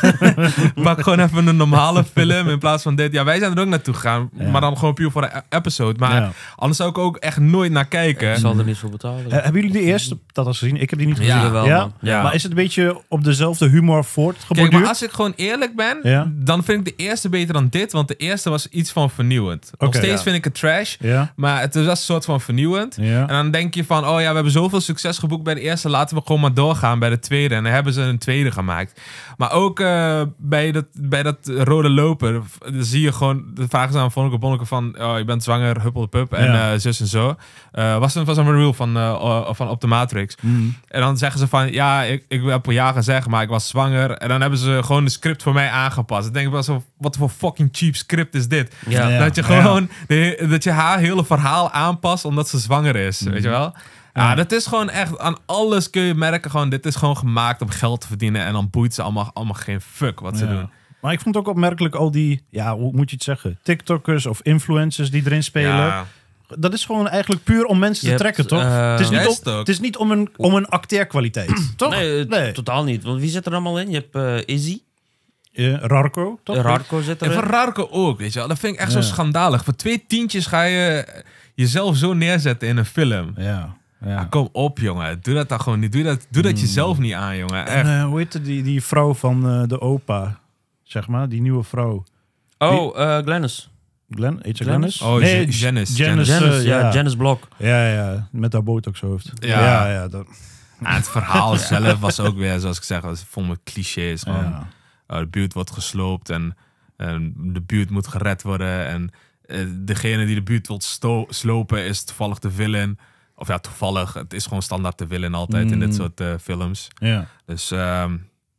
Maak gewoon even een normale film in plaats van dit. Ja, wij zijn er ook naartoe gegaan. Ja. Maar dan gewoon puur voor een episode. Maar Ja. anders zou ik ook echt nooit naar kijken. Ik zal er niet voor betalen. Uh, hebben jullie de eerste dat al gezien? Ik heb die niet gezien. Ja. Jullie wel, ja? man. Ja. Maar is het een beetje op dezelfde humor Kijk, voortgeborduurd? maar als ik gewoon eerlijk ben, Ja. dan vind ik de eerste beter dan dit. Want de eerste was iets van vernieuwend. Nog Oké, steeds ja. vind ik het trash. Ja. Maar het was een soort van vernieuwend. Ja. En dan denk je van, oh ja, we hebben zoveel succes geboekt bij de eerste. Laten we gewoon maar doorgaan bij de tweede. En dan hebben ze een tweede gemaakt. Maar ook uh, bij, dat, bij dat rode loper, dan zie je gewoon, de vragen ze aan Vonneke Bonneke van, oh, je bent zwanger, huppel de pup, en Ja. uh, zus en zo. Uh, was een, was een reel van, uh, van Op de Matrix. Mm. En dan zeggen ze van, ja, ik, ik heb een ja gezegd, maar ik was zwanger. En dan hebben ze gewoon de script voor mij aangepast. Dan denk ik wel zo, wat voor fucking cheap script is dit? Ja. Ja. Dat je gewoon, de, dat je haar hele verhaal aanpast omdat ze zwanger is, weet je wel? Ja, dat is gewoon echt, aan alles kun je merken gewoon, dit is gewoon gemaakt om geld te verdienen. En dan boeit ze allemaal, allemaal geen fuck wat ze Ja. doen. Maar ik vond het ook opmerkelijk al die, ja, hoe moet je het zeggen? TikTokkers of influencers die erin spelen. Ja. Dat is gewoon eigenlijk puur om mensen Je te hebt, trekken, toch? uh, het, is niet Juist om, ook. het is niet om een, om een acteerkwaliteit, toch? Nee, eh, Nee. totaal niet. Want wie zit er allemaal in? Je hebt uh, Izzy, Eh, Rarko, toch? uh, Rarko zit En voor erin. Rarko ook, weet je wel. Dat vind ik echt Ja. zo schandalig. Voor twee tientjes ga je jezelf zo neerzetten in een film. Ja. ja. Ja, kom op, jongen. Doe dat dan gewoon niet. Doe dat, doe dat jezelf niet aan, jongen. En, Echt. eh, hoe heet het, die, die vrouw van uh, de opa, zeg maar, die nieuwe vrouw. Oh, uh, Glennis. Glenn, heet ze Glennis? Glennis? Oh, nee, J- Janice. Janice, Janice, uh, ja. ja. Janice Blok. Ja, ja, met haar botoxhoofd. Ja. ja, ja, dat, Ja, het verhaal zelf was ook weer, zoals ik zeg, was vol met clichés. Gewoon, ja. oh, de buurt wordt gesloopt en, en de buurt moet gered worden. En uh, degene die de buurt wil sto- slopen is toevallig de villain. Of ja, toevallig. Het is gewoon standaard de villain altijd Mm. in dit soort uh, films. Ja. Dus um,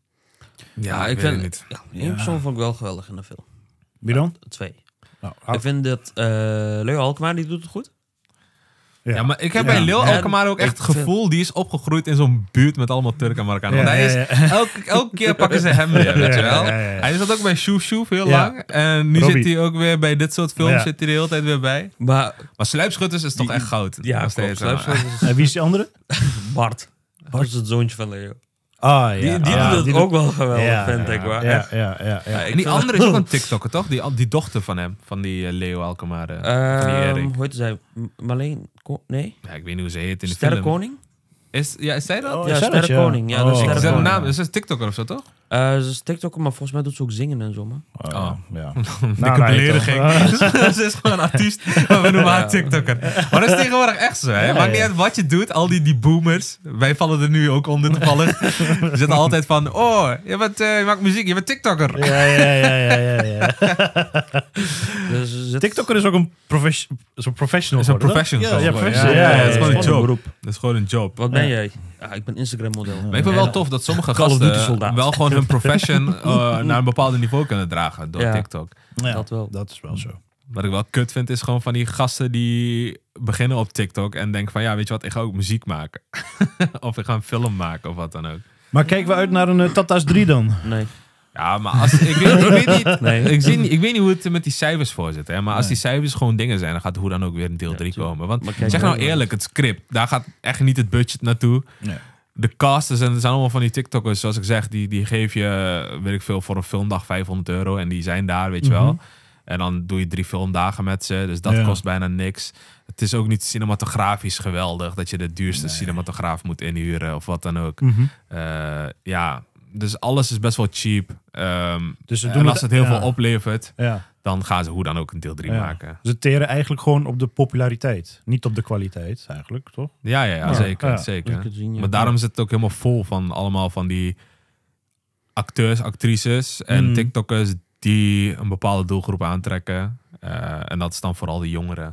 ja, Ja, ik, ik weet vind- het niet. Ja, één persoon vond ik wel geweldig in de film. Wie dan? Twee. Nou, Ik vind dat uh, Leo Alkmaar, die doet het goed. Ja, maar ik heb Ja. bij Lil En Alkmaar ook echt ik het gevoel, die is opgegroeid in zo'n buurt met allemaal Turken en Marokkanen. Ja, Want hij is, ja, ja. Elke, elke keer pakken ze hem weer, weet je wel. Ja, ja, ja. Hij zat ook bij Shoef Shoef heel Ja. lang. En nu Robbie. zit hij ook weer bij dit soort films, Ja. zit hij de hele tijd weer bij. Maar Maar Sluipschutters is toch Die- echt goud. ja, Nog klopt. steeds, hè. Sluipschutters is En wie is die andere? Bart. Bart is het zoontje van Leo. Ah, ja. Die, die Ah, doet het die ook wel geweldig, ja, vind ja, ik. Hoor. Ja, Echt. ja, ja, ja. Ja, ik En die vind- andere is ook een TikToker, toch? Die, die dochter van hem, van die uh, Leo Alkmaar. uh, van die Ehm, Erik. hoe heet zij? M- Marleen? Ko- nee? Ja, ik weet niet hoe ze heet in de film. Sterrenkoning? Is, ja, is zij dat? Oh, Ja, is zij dat, Sterrenkoning. Ja, dat is Oh. Ik zeg de Sterrenkoning. naam, is ze een TikToker of zo, toch? Uh, ze is TikToker, maar volgens mij doet ze ook zingen en zo, man. Oh, Oh. ja. Dikke Nou, nee, belediging. toch? Ze is gewoon een artiest, maar we noemen haar Ja. TikToker. Maar dat is tegenwoordig echt zo, hè? Ja, Maakt niet ja. uit wat je doet, al die, die boomers. Wij vallen er nu ook onder toevallig. We zitten altijd van, oh, je, bent, uh, je maakt muziek, je bent TikToker. Ja, ja, ja, ja, ja, ja. Dus ze zit- TikToker is ook een, profes is een professional. Is een geworden, professional toch? Ja, ja, geworden. professional. Ja, Ja, ja, ja, het is gewoon een gewoon een job. beroep. Dat is gewoon een job. Wat ben Ja. jij? Ja, ik ben Instagram-model. Maar ik vind het wel tof dat sommige Call of Duty gasten soldaat. wel gewoon hun profession uh, naar een bepaald niveau kunnen dragen door Ja. TikTok. Ja, Dat wel. Dat is wel zo. Wat ik wel kut vind is gewoon van die gasten die beginnen op TikTok en denken van ja, weet je wat, ik ga ook muziek maken. Of ik ga een film maken of wat dan ook. Maar kijken we uit naar een uh, Tata's drie dan? Nee. Ja, maar als, ik, weet, ik, weet niet, Nee. ik, zie niet, ik weet niet hoe het met die cijfers voor zit. Hè? Maar als Nee. die cijfers gewoon dingen zijn, dan gaat hoe dan ook weer een deel drie tuurlijk. komen. Want Maar kijk zeg nou wel, eerlijk, het script, daar gaat echt niet het budget naartoe. Nee. De casters en er zijn allemaal van die TikTokkers, zoals ik zeg, die, die geef je, weet ik veel, voor een filmdag vijfhonderd euro. En die zijn daar, weet je wel. Mhm. En dan doe je drie filmdagen met ze. Dus dat Ja. kost bijna niks. Het is ook niet cinematografisch geweldig dat je de duurste Nee. cinematograaf moet inhuren of wat dan ook. Mhm. Uh, ja, dus alles is best wel cheap. Um, Dus ze doen en als het- het heel ja. veel oplevert, Ja. dan gaan ze hoe dan ook een deel drie Ja. maken. Ze teren eigenlijk gewoon op de populariteit. Niet op de kwaliteit, eigenlijk, toch? Ja, ja, ja, Ja. zeker. Ja. zeker. Dat ik het zien, ja. Maar daarom zit het ook helemaal vol van allemaal van die acteurs, actrices en Mm. TikTokkers die een bepaalde doelgroep aantrekken. Uh, en dat is dan vooral de jongeren.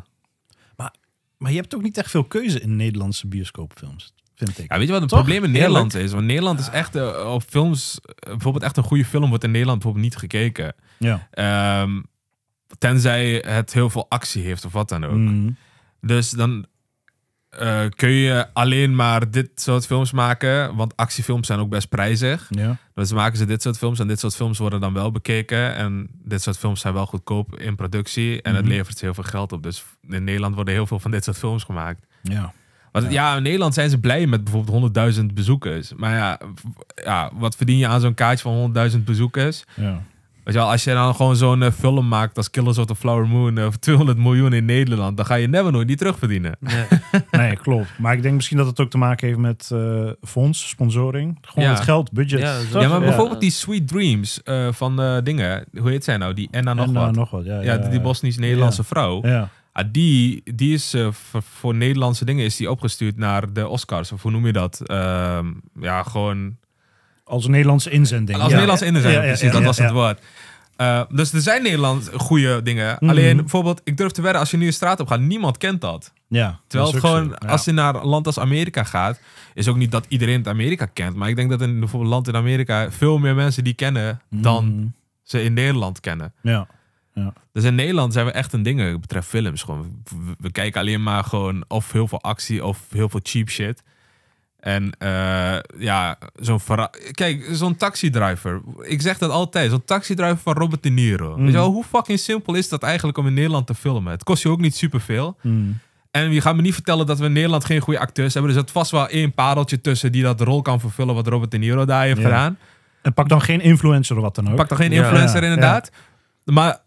Maar je hebt ook niet echt veel keuze in Nederlandse bioscoopfilms, vind ik. Ja, weet je wat het Toch? probleem in Nederland is? Want Nederland is echt, uh, op films, uh, bijvoorbeeld echt een goede film wordt in Nederland bijvoorbeeld niet gekeken. Ja. Ehm, tenzij het heel veel actie heeft of wat dan ook. Mm. Dus dan uh, kun je alleen maar dit soort films maken. Want actiefilms zijn ook best prijzig. Ja. Dus maken ze dit soort films. En dit soort films worden dan wel bekeken. En dit soort films zijn wel goedkoop in productie. En het Mhm. levert ze heel veel geld op. Dus in Nederland worden heel veel van dit soort films gemaakt. Ja. Want, ja. in Nederland zijn ze blij met bijvoorbeeld honderdduizend bezoekers. Maar ja, v- ja, wat verdien je aan zo'n kaartje van honderdduizend bezoekers? Ja. Weet je wel, als je dan gewoon zo'n uh, film maakt als Killers of the Flower Moon uh, voor tweehonderd miljoen in Nederland, dan ga je never nooit die terugverdienen. Nee. Nee, klopt. Maar ik denk misschien dat het ook te maken heeft met uh, fonds, sponsoring. Gewoon Ja. het geld, budget. Ja, Toch? Ja, maar Ja. bijvoorbeeld die Sweet Dreams uh, van uh, dingen, hoe heet zij nou? Die Enna nog en, uh, wat. nog wat. Ja, Ja, die, die Bosnisch-Nederlandse Ja. vrouw. Ja. Ah, die, die is uh, voor, voor Nederlandse dingen is die opgestuurd naar de Oscars. Of hoe noem je dat? Uh, ja, gewoon... Als een Nederlandse inzending. Als ja. Nederlandse inzending, Ja, ja, precies. ja, dat ja, was ja. het woord. Uh, dus er zijn Nederland goede dingen. Mm. Alleen bijvoorbeeld, ik durf te wedden, als je nu de straat op gaat, niemand kent dat. Ja, Terwijl dat het is ook gewoon, zo, ja. als je naar een land als Amerika gaat, is ook niet dat iedereen het Amerika kent. Maar ik denk dat in bijvoorbeeld een land in Amerika veel meer mensen die kennen dan Mm. ze in Nederland kennen. Ja. Ja. Dus in Nederland zijn we echt een ding wat betreft films. Gewoon, we, we kijken alleen maar gewoon of heel veel actie of heel veel cheap shit. En uh, ja, zo'n verra- Kijk, zo'n taxidriver. Ik zeg dat altijd. Zo'n taxidriver van Robert De Niro. Mm. Weet je wel, hoe fucking simpel is dat eigenlijk om in Nederland te filmen? Het kost je ook niet superveel. Mm. En je gaat me niet vertellen dat we in Nederland geen goede acteurs hebben. Er zit vast wel één pareltje tussen die dat rol kan vervullen wat Robert De Niro daar heeft Ja. gedaan. En pak dan geen influencer of wat dan ook. Pak dan geen Ja. influencer Ja, inderdaad. Maar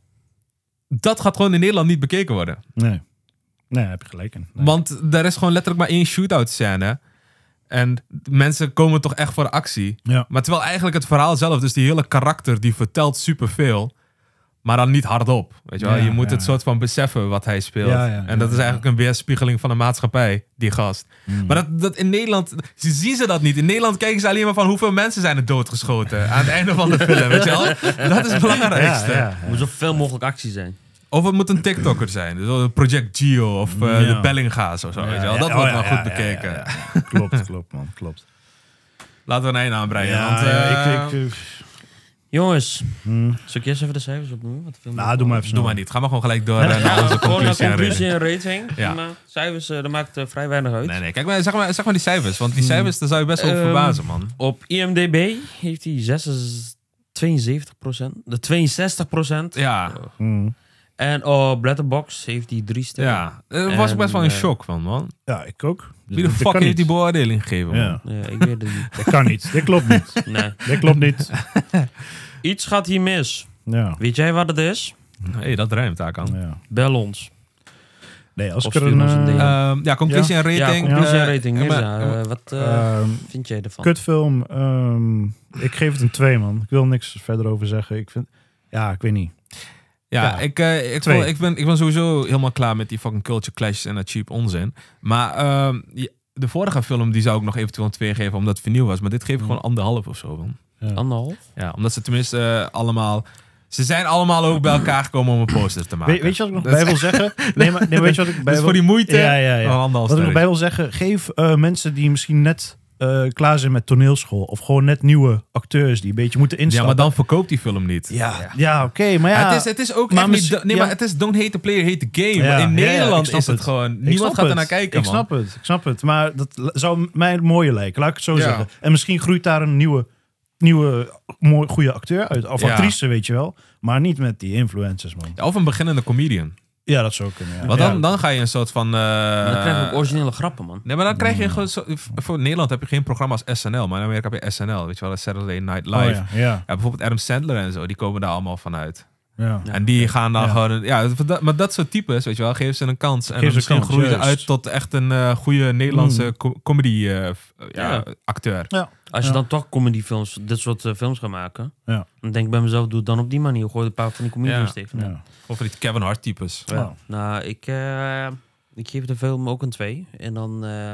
dat gaat gewoon in Nederland niet bekeken worden. Nee. Nee, daar heb je gelijk in. Nee. Want er is gewoon letterlijk maar één shootout scène. En mensen komen toch echt voor actie. Ja. Maar terwijl eigenlijk het verhaal zelf, dus die hele karakter, die vertelt superveel. Maar dan niet hardop. Weet je wel? Ja, je moet ja, het ja. soort van beseffen wat hij speelt. Ja, ja, en ja, dat is ja. eigenlijk een weerspiegeling van de maatschappij, die gast. Mm. Maar dat, dat in Nederland, ze zien ze dat niet. In Nederland kijken ze alleen maar van hoeveel mensen zijn er doodgeschoten aan het einde van de film. Weet je wel? Dat is het belangrijkste. Ja, ja, Er moet zoveel mogelijk actie zijn. Of het moet een TikToker zijn. Dus Project Gio of uh, Ja. de Bellinga's of zo. Ja, weet je wel? ja, Dat oh, wordt ja, wel ja, goed ja, bekeken. ja, ja. Klopt, klopt man, klopt. Laten we een einde aanbreien. Ja, want, uh, ja, ik, ik, Jongens, hmm. zal ik eerst even de cijfers opnoemen? Wat de film Nou, doe maar even doe snel. maar niet. Ga maar gewoon gelijk door uh, naar Ja, onze gewoon een conclusie en conclusie rating. en rating. Ja. Maar cijfers, uh, dat maakt uh, vrij weinig uit. Nee, nee. Kijk maar, zeg maar, zeg maar die cijfers. Want die cijfers, daar zou je best wel over Ehm, verbazen, man. Op I M D B heeft hij zes- tweeënzeventig procent. De tweeënzestig procent. Ja, Hmm. En op Letterboxd heeft hij drie sterren. ja. Daar was ik best wel in En, uh, shock van, man. Ja, ik ook. Wie de Dat fuck kan heeft die niet. beoordeling gegeven, man? Ja, Ja, ik weet het niet. dat kan niet. Dit klopt niet. Nee. Dit klopt niet. Iets gaat hier mis. Ja. Weet jij wat het is? Hé, hey, dat ruimt, Hakan. Ja. Bel ons. Nee, als Of ik er stuur een ons een eh, D M. Ehm, ja, conclusie en Ja, rating. conclusie en Eh, rating. maar- Mirza, uh, wat uh, ehm, vind jij ervan? kutfilm, ehm, ik geef het een twee, man. Ik wil niks verder over zeggen. Ik vind, ja, ik weet niet. Ja, Ja, ik, uh, ik, twee. vond, ik, ben, ik ben sowieso helemaal klaar met die fucking culture clashes en dat cheap onzin. Maar ehm, je- de vorige film die zou ik nog eventueel een twee geven omdat het vernieuw was. Maar dit geef ik gewoon anderhalf of zo, man. Ja. Anderhalf? Ja, omdat ze tenminste eh, allemaal... Ze zijn allemaal ook bij elkaar gekomen om een poster te maken. Weet, weet je wat ik nog Dat is- bij wil zeggen? Nee, maar nee, weet je wat ik bij Dus wil... voor die moeite... Ja, ja, ja. oh, anderhalf Wat ik nog bij sterren. wil zeggen, geef eh, mensen die misschien net eh, klaar zijn met toneelschool, of gewoon net nieuwe acteurs die een beetje moeten Ja, instappen. maar dan verkoopt die film niet. Ja, ja oké, maar ja. het, is, het is ook maar echt niet... misschien- do- Nee, ja. maar het is don't hate the player, hate the game. Ja, Maar in ja, ja, Nederland ik snap is het het. gewoon... Ik Niemand snap gaat er het. naar kijken, Ik man. snap het, ik snap het. Maar dat l- zou mij mooier lijken, laat ik het zo Ja. zeggen. En misschien groeit daar een nieuwe, nieuwe mooi, goede acteur uit. Of Ja. actrice, weet je wel. Maar niet met die influencers, man. Ja, of een beginnende comedian. Ja, dat zou kunnen, ja. Want Ja. dan, dan ga je een soort van... eh, Maar dan krijg je ook originele grappen, man. Nee, maar dan krijg je gewoon... Zo, voor Nederland heb je geen programma als S N L. Maar in Amerika heb je S N L. Weet je wel, Saturday Night Live. Oh, ja. ja, ja, bijvoorbeeld Adam Sandler en zo. Die komen daar allemaal vanuit. ja. Ja. En die gaan dan Ja. gewoon... Ja, dat- maar dat soort types, weet je wel, geef ze een kans. En Geef dan ze misschien een kans, groeien ze juist. uit tot echt een eh, goede Nederlandse Mm. co- comedy eh, f- ja, Ja. acteur. Als je Ja. dan toch comedyfilms, dit soort uh, films gaat maken, Ja. dan denk ik bij mezelf, doe het dan op die manier. Gooi een paar van die comedians Ja. tegen. Ja. Of van die Kevin Hart types. Ja. Ja. Nou, ik, uh, ik geef de film ook een twee. En dan... Uh,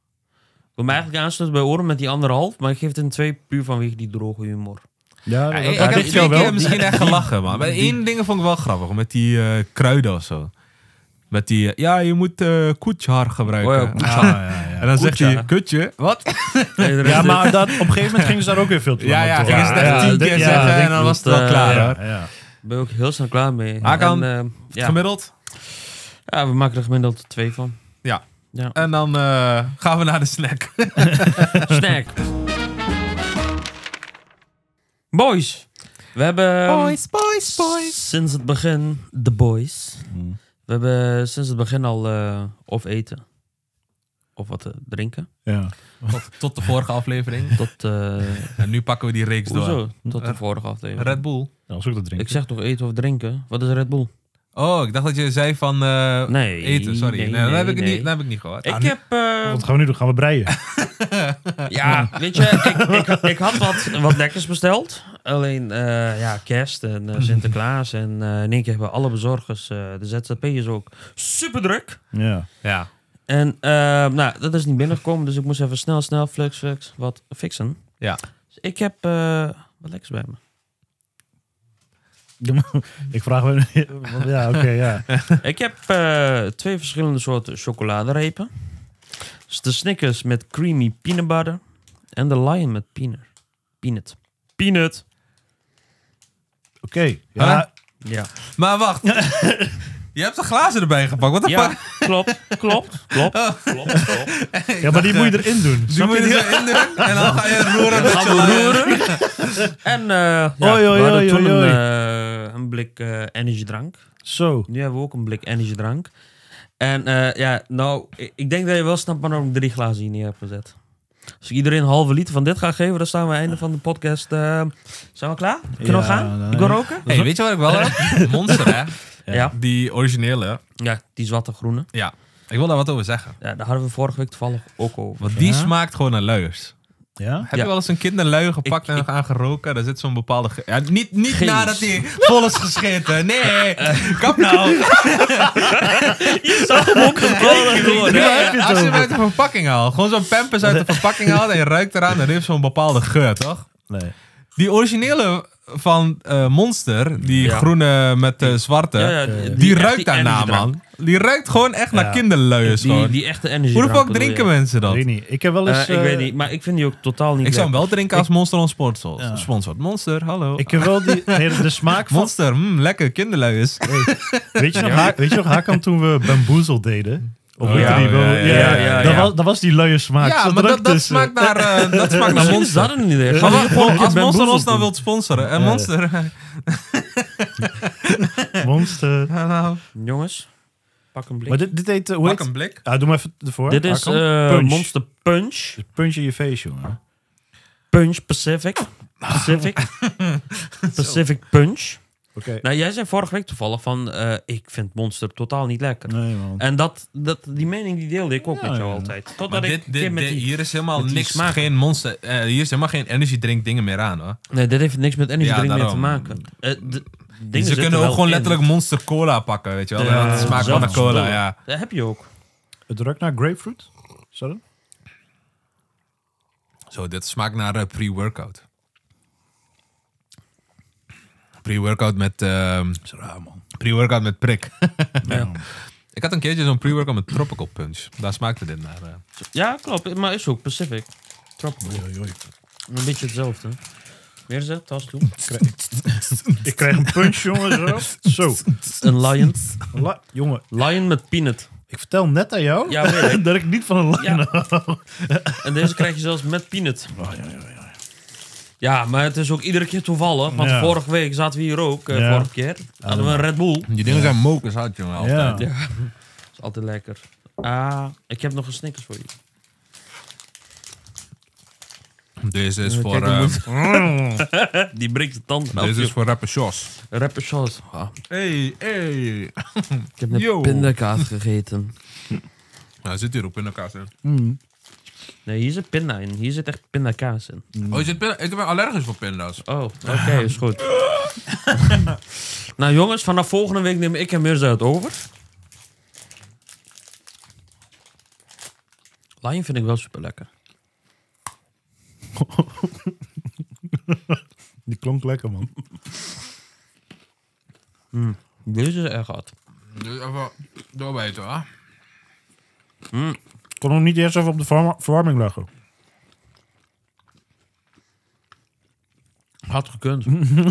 ik wil me eigenlijk aansluiten bij Oren met die anderhalf, maar ik geef het een twee puur vanwege die droge humor. Ja, Ja, dat, ik dat ik heb ligt twee jou keer wel. misschien echt gelachen, man. Maar één ding vond ik wel grappig. Met die eh, kruiden of zo. Met die... eh, ja, je moet uh, koetjar gebruiken. Oh ja, Ah, ja, ja. En dan zegt Koetjar. hij, kutje, wat? Ja, maar dat, op een gegeven moment gingen ze daar ook weer veel te lang Ja, ja, op gingen ze het door. echt Ja, tien dit- keer ja, zeggen denk en dan ik was het wel dat, klaar, eh, hoor. Ja, ja. Ik ben ook heel snel klaar mee. Hakan, En, uh, ja. Gemiddeld. ja, we maken er gemiddeld twee van. Ja. Ja. En dan uh, gaan we naar de snack. Snack. Boys. We hebben... boys, boys. Sinds het begin, de boys. Hmm. We hebben sinds het begin al uh, of eten. Of wat te drinken. Ja. Tot, tot de vorige aflevering. Tot, uh, En nu pakken we die reeks door. hoezo? Tot de Eh, vorige aflevering. Red Bull. Dat was ook dat drinken. Ik zeg toch eten of drinken? Wat is Red Bull? Oh, ik dacht dat je zei van uh, Nee, eten, sorry. nee, Nee, dat, nee, heb ik nee. niet, dat heb ik niet gehoord. Ik Ah, nu- heb... eh, Wat gaan we nu doen? Gaan we breien? ja, weet je, ik, ik, ik had wat, wat lekkers besteld. Alleen, uh, ja, kerst en uh, Sinterklaas. En uh, in één keer hebben alle bezorgers, uh, de Z Z P'ers ook, super druk. Ja. Ja. En uh, nou, dat is niet binnengekomen, dus ik moest even snel, snel, flux, flux, wat fixen. Ja. Dus ik heb uh, wat lekkers bij me. Ik vraag me... Ja, oké, okay, ja. Ik heb uh, twee verschillende soorten chocoladerepen. Dus de Snickers met creamy peanut butter. En de Lion met peanut. Peanut. Peanut. Oké, okay, ja. Ja. Maar wacht. Je hebt de glazen erbij gepakt. Wat de Ja, fuck? klopt, klopt, klopt, klopt, klopt. Ja, maar die moet je erin doen. Die moet je er zo in doen. En dan ga je roeren met Gaan je we lion. roeren. En uh, ja, Oei, oei, we hadden oei, toen oei, een, uh, een blik uh, energiedrank. Zo. Nu hebben we ook een blik energiedrank. En uh, ja, nou, ik, ik denk dat je wel snapt waarom ik drie glazen hier neer heb gezet. Als ik iedereen een halve liter van dit ga geven, dan staan we aan het einde van de podcast. Uh, zijn we klaar? Kunnen we Ja, gaan? nee. Ik wil roken? Hey, weet je wat ik wel heb? Monster, hè? Ja. Ja. Die originele. Ja, die zwarte groene. Ja. Ik wil daar wat over zeggen. Ja, daar hadden we vorige week toevallig ook over. Want die Ja? smaakt gewoon naar luiers. Ja? Heb Ja. je wel eens een kinderlui gepakt Ik- en ik- aan geroken? Daar zit zo'n bepaalde... Ge- ja, niet niet Chemisch. nadat hij vol is gescheten. Nee, kap nou. Je zag hem ook een Nee, gewoon. Waar heb je het als je hem over? uit de verpakking haalt. Gewoon zo'n Pampers uit de verpakking haalt en je ruikt eraan. Dan heeft zo'n bepaalde geur, toch? Nee. Die originele van uh, Monster, die Ja. groene met uh, zwarte, Ja, ja, die, die echt ruikt die daarna, energiedrank. man. Die ruikt gewoon echt Ja. naar kinderluiers. Die, gewoon. die echte energie. Hoe de fuck drinken mensen dat? Weet niet. Ik heb wel Uh, eens... ik eh, weet niet, maar ik vind die ook totaal niet Ik zou hem lekker. wel drinken als Monster ons sponsor. Ja. Sponsort. Monster, hallo. Ik heb wel die, nee, de smaak van... Monster, mm, lekker kinderluiers. Weet je nog, Ha- weet je nog Hakan, toen we Bamboozle deden? Of Oh, weet je ja, die wel? ja, ja, ja, ja, Dat, ja. was, dat was die luie smaak. Ja, Zat maar er ook dat, dat tussen. smaakt naar, uh, dat smaakt naar Misschien is Monster. dat er niet echt. Maar Ja, wat- gewoon als Monster Bamboozle ons nou doen. wilt sponsoren. En Ja. Monster... Monster. Hallo. Jongens, pak een blik. Maar dit, dit heet... uh, hoe Pak heet? een blik. Ja, doe maar even ervoor. Dit is Hakan. uh, Punch. Monster Punch. Dus punch in je face, jongen. Punch Pacific. Pacific. Pacific Punch. Oké. Nou, jij zei vorige week toevallig van... Uh, ik vind Monster totaal niet lekker. Nee, man. En dat, dat, die mening die deelde ik ook Ja, met jou ja. altijd. Totdat Maar ik dit, een keer dit, met dit- die... hier is helemaal met die niks, smaak- geen monster, eh, hier is helemaal geen energy drink dingen meer aan, hoor. Nee, dit heeft niks met energy Ja, drink meer te daarom. maken. Uh, de, dingen Ze zitten kunnen wel ook gewoon in. letterlijk Monster Cola pakken, weet je wel. Ja, En dat smaakt wel naar zelfs cola, spullen. ja. Dat heb je ook. Het ruikt naar grapefruit. Is dat het? Zo, dit smaakt naar eh, pre-workout. Pre-workout met, ehm, Dat is raar, man. pre-workout met prik. Ja. Ik had een keertje zo'n pre-workout met Tropical Punch. Daar smaakte dit naar. eh. Ja, klopt. Maar is ook Pacific. Tropical. Oei, oei, oei. Een beetje hetzelfde. Weer eens, tas toe. Ik krijg een punch, jongen. Zo. Zo. Een lion. La- jongen, Lion met peanut. ik vertel net aan jou Ja, weet ik. dat ik niet van een lion Ja. hou. En deze krijg je zelfs met peanut. Oh, ja, ja, ja. Ja, maar het is ook iedere keer toevallig. Want Ja. vorige week zaten we hier ook. Uh, Ja. Vorige keer hadden we een Red Bull. Die dingen zijn mokers hard, jongen. Altijd. Ja. Ja. Dat is altijd lekker. Ah, ik heb nog een Snickers voor je. Deze is Ja, voor, kijk, eh, dan Die breekt de tanden af. deze is joh. voor rapper Jos. Rapper Shaw's. Ah, Hey, hey. ik heb net Yo. pindakaas gegeten. Nou, zit hier ook pindakaas in. Mm. Nee, hier zit pinda in. Hier zit echt pindakaas in. Oh, je zit pinda- ik ben allergisch voor pinda's. Oh, oké, is goed. Nou jongens, vanaf volgende week neem ik en Mirza het over. Lion vind ik wel super lekker. Die klonk lekker, man. Deze is echt hard. Dus even doorbijten, hoor. Ik kon hem niet eerst even op de verwa- verwarming leggen. Had gekund.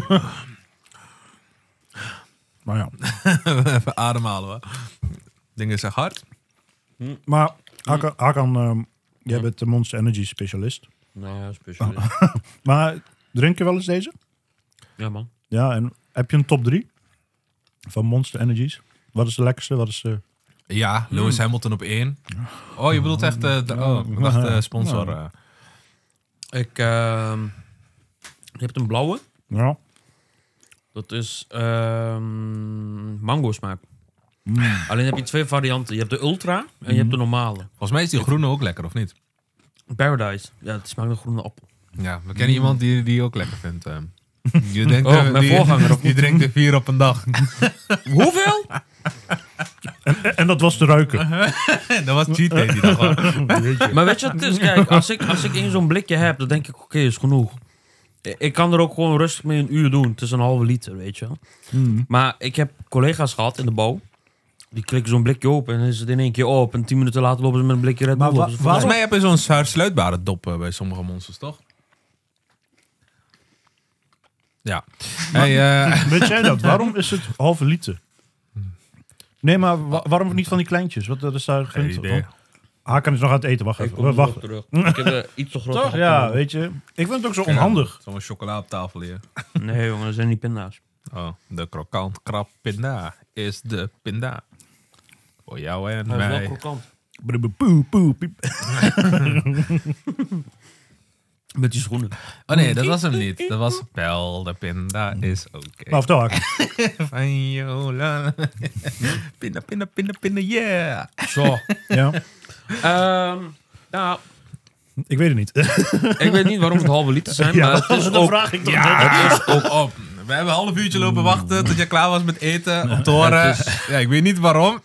Maar ja. Even ademhalen, hoor. Dingen zijn hard. Maar Hakan, Hakan ehm, jij bent de Monster Energy specialist. Nou ja, specialist. Maar drink je wel eens deze? Ja man. Ja, en heb je een top drie van Monster Energies? Wat is de lekkerste? Wat is de... Ja, Lewis Hamilton op één. Oh, je bedoelt echt eh, de oh, ik dacht, eh, sponsor. eh. Ik, ehm je hebt een blauwe. Ja. Dat is ehm mango smaak. Alleen heb je twee varianten. Je hebt de ultra en je hebt de normale. Volgens mij is die groene ook lekker, of niet? Paradise. Ja, het smaakt een groene appel. Ja, we kennen iemand die die ook lekker vindt. ehm. Je denkt, Oh, eh, mijn die, voorganger, of die niet? drinkt er vier op een dag. Hoeveel? En, en dat was te ruiken. Dat was cheat day die dag. hoor. Maar weet je wat het is? Kijk, als ik, als ik één zo'n blikje heb, dan denk ik, oké, is genoeg. Ik kan er ook gewoon rustig mee een uur doen. Het is een halve liter, weet je wel. Mm. Maar ik heb collega's gehad in de bouw. Die klikken zo'n blikje open en dan is het in één keer op. En tien minuten later lopen ze met een blikje Red Bull. Maar wa- op. Dus Volgens mij heb je zo'n sluitbare dop eh, bij sommige monsters, toch? Ja. Hey, eh, Weet jij dat? Waarom is het halve liter? Nee, maar wa- waarom niet van die kleintjes? Wat dat is daar geen geen idee. Hakan is nog aan het eten. Wacht Ik even. kom Wacht. erop terug. Ik heb er iets te groot. Toch? Ja, weet je. Ik vind het ook zo onhandig. Zo'n chocola op tafel hier. Nee, jongen, dat zijn niet pinda's. Oh, de krokant krab pinda is de pinda. Voor jou en Hij is wel mij. krokant. Poe, poe, piep. Met die schoenen. Oh nee, dat was hem niet. Dat was wel de pinda is oké. Nou, vertel Hakan. Van Jola. Pinda, pinda, pinda, pinda, yeah. Zo. Ja, Ehm, nou, ik weet het niet. ik weet niet waarom het halve liter zijn, Ja, maar het is dat ook... vraag ik toch net. Het is ook op. We hebben een half uurtje lopen wachten tot je klaar was met eten. Om te horen. Het is- Ja, ik weet niet waarom.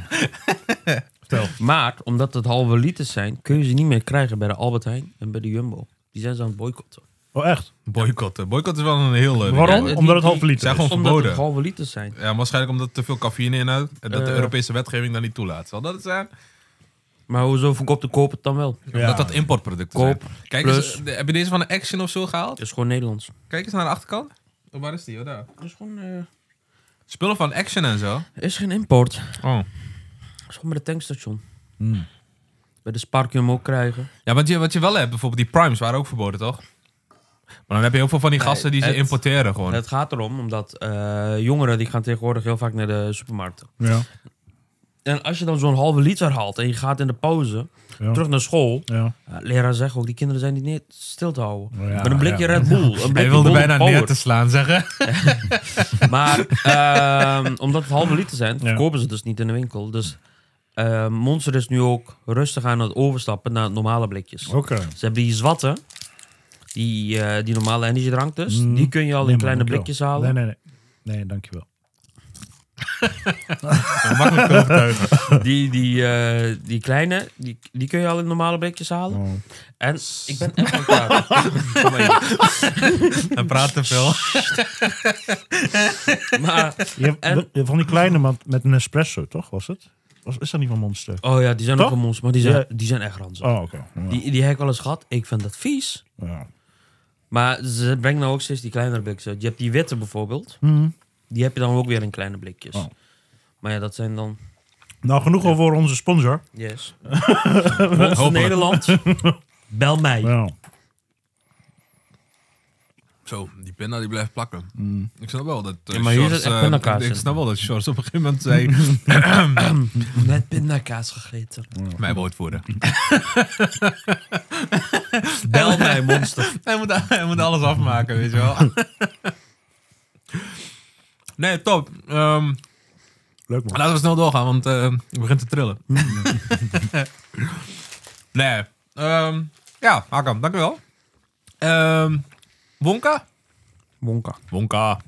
Maar, omdat het halve liters zijn, kun je ze niet meer krijgen bij de Albert Heijn en bij de Jumbo. Die zijn ze aan het boycotten. Oh, echt? Boycotten. Boycott is wel een heel leuk. Waarom? Ja, Omdat het die- halve liter zijn is. gewoon Omdat verboden. het halve liters zijn. Ja, waarschijnlijk omdat het te veel cafeïne inhoudt. En dat de Eh. Europese wetgeving dat niet toelaat. Zal dat het zijn? Maar hoezo verkoopt de koop het dan wel? Ja. Dat dat importproducten Koop, zijn. Kijk plus- eens, de- heb je deze van een Action of zo gehaald? Het is gewoon Nederlands. Kijk eens naar de achterkant. Oh, waar is die? Oh, daar. Het is gewoon... eh, Spullen van Action en zo. is geen import. Oh. Het is gewoon bij de tankstation. Hmm. Bij de Spar kun je hem ook krijgen. Ja, wat je, wat je wel hebt, bijvoorbeeld die Primes waren ook verboden, toch? Maar dan heb je heel veel van die Nee, gasten die ze het- importeren gewoon. Het gaat erom, omdat eh, jongeren die gaan tegenwoordig heel vaak naar de supermarkten. Ja. En als je dan zo'n halve liter haalt en je gaat in de pauze Ja. terug naar school. Ja. Ja, leraar zegt ook, die kinderen zijn niet neer stil te houden. Oh ja, Met een blikje ja. Red Bull. Een Hij blikje wilde Golden bijna Power. neer te slaan, zeggen. Maar ehm, omdat het halve liter zijn, Ja. verkopen ze dus niet in de winkel. Dus eh, Monster is nu ook rustig aan het overstappen naar normale blikjes. Oké. Ze hebben die zwatte, die, eh, die normale energiedrank dus. Mm. Die kun je al Nee, in man, kleine dankjewel. blikjes halen. Nee, nee, nee. Nee, dankjewel. Makkelijk te overtuigen. Die, die, eh, die kleine, die, die kun je al in normale blikjes halen. Oh. En ik ben echt aan het praten. Kom maar hier. Hij praat te veel. Maar, Je hebt En- de- van die kleine met, met een espresso, toch? Was het? Was, is dat niet van Monster? oh ja, die zijn Toch? ook een monster, maar die zijn, Ja. die zijn echt ranzig. Oh, oké. Ja. Die, die heb ik wel eens gehad. Ik vind dat vies. Ja. Maar ze brengen nou ook steeds die kleinere blikjes uit. Je hebt die witte bijvoorbeeld. Mhm. Die heb je dan ook weer in kleine blikjes. Oh. Maar ja, dat zijn dan... Nou, genoeg over onze sponsor. Yes. Monster Nederland. Bel mij. Ja. Zo, die pinda die blijft plakken. Mm. Ik snap wel dat... eh, Ja, maar hier Sjors, zit echt eh, pindakaas Ik in. snap wel dat Sjors op een gegeven moment zei... Net pindakaas gegeten. mij woordvoerder. Bel mij, monster. Hij moet, hij moet alles afmaken, weet je wel. Nee, top. Ehm, Leuk man. laten we snel doorgaan, want eh het begint te trillen. nee. ehm, ja, Hakan, dankjewel. Ehm Wonka? Wonka. Wonka.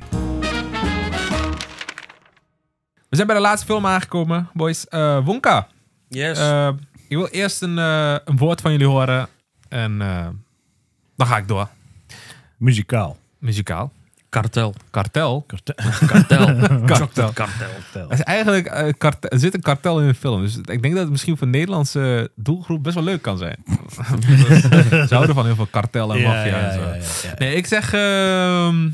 We zijn bij de laatste film aangekomen, boys. Eh, Wonka. Yes. Eh, ik wil eerst een, eh, een woord van jullie horen. En eh, dan ga ik door. Muzikaal. Muzikaal. Kartel. Kartel. Kartel. Kartel. Kartel. Kartel. Het is eigenlijk, eh, kartel, er zit een kartel in de film. Dus ik denk dat het misschien voor een Nederlandse doelgroep best wel leuk kan zijn. Ze houden van heel veel kartel en Ja, maffia ja, en zo. ja, ja, ja. Nee, ik zeg... ehm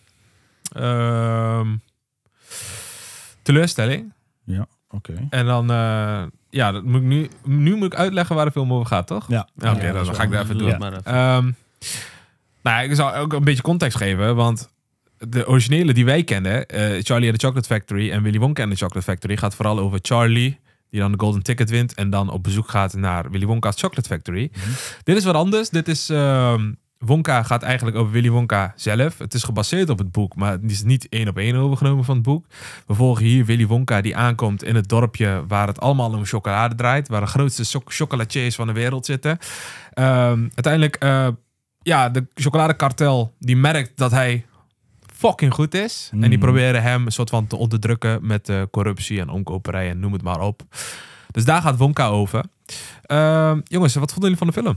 ehm, teleurstelling. Ja, oké. En dan... eh, ja, dat moet ik nu, nu moet ik uitleggen waar de film over gaat, toch? Ja. Ja, Oké, Ja, dan dat is ga ik wel- daar even Doe doen. het maar even. Ehm nou, ja, ik zal ook een beetje context geven, want de originele die wij kennen, eh, Charlie and the Chocolate Factory en Willy Wonka and the Chocolate Factory, gaat vooral over Charlie, die dan de Golden Ticket wint en dan op bezoek gaat naar Willy Wonka's Chocolate Factory. Mhm. Dit is wat anders. Dit is ehm, Wonka gaat eigenlijk over Willy Wonka zelf. Het is gebaseerd op het boek, maar het is niet één op één overgenomen van het boek. We volgen hier Willy Wonka die aankomt in het dorpje waar het allemaal om chocolade draait. Waar de grootste cho- chocolatiers van de wereld zitten. Um, uiteindelijk, uh, ja, de chocoladekartel die merkt dat hij fucking goed is. Mm. En die proberen hem een soort van te onderdrukken met uh, corruptie en omkoperij en noem het maar op. Dus daar gaat Wonka over. Uh, jongens, wat vonden jullie van de film?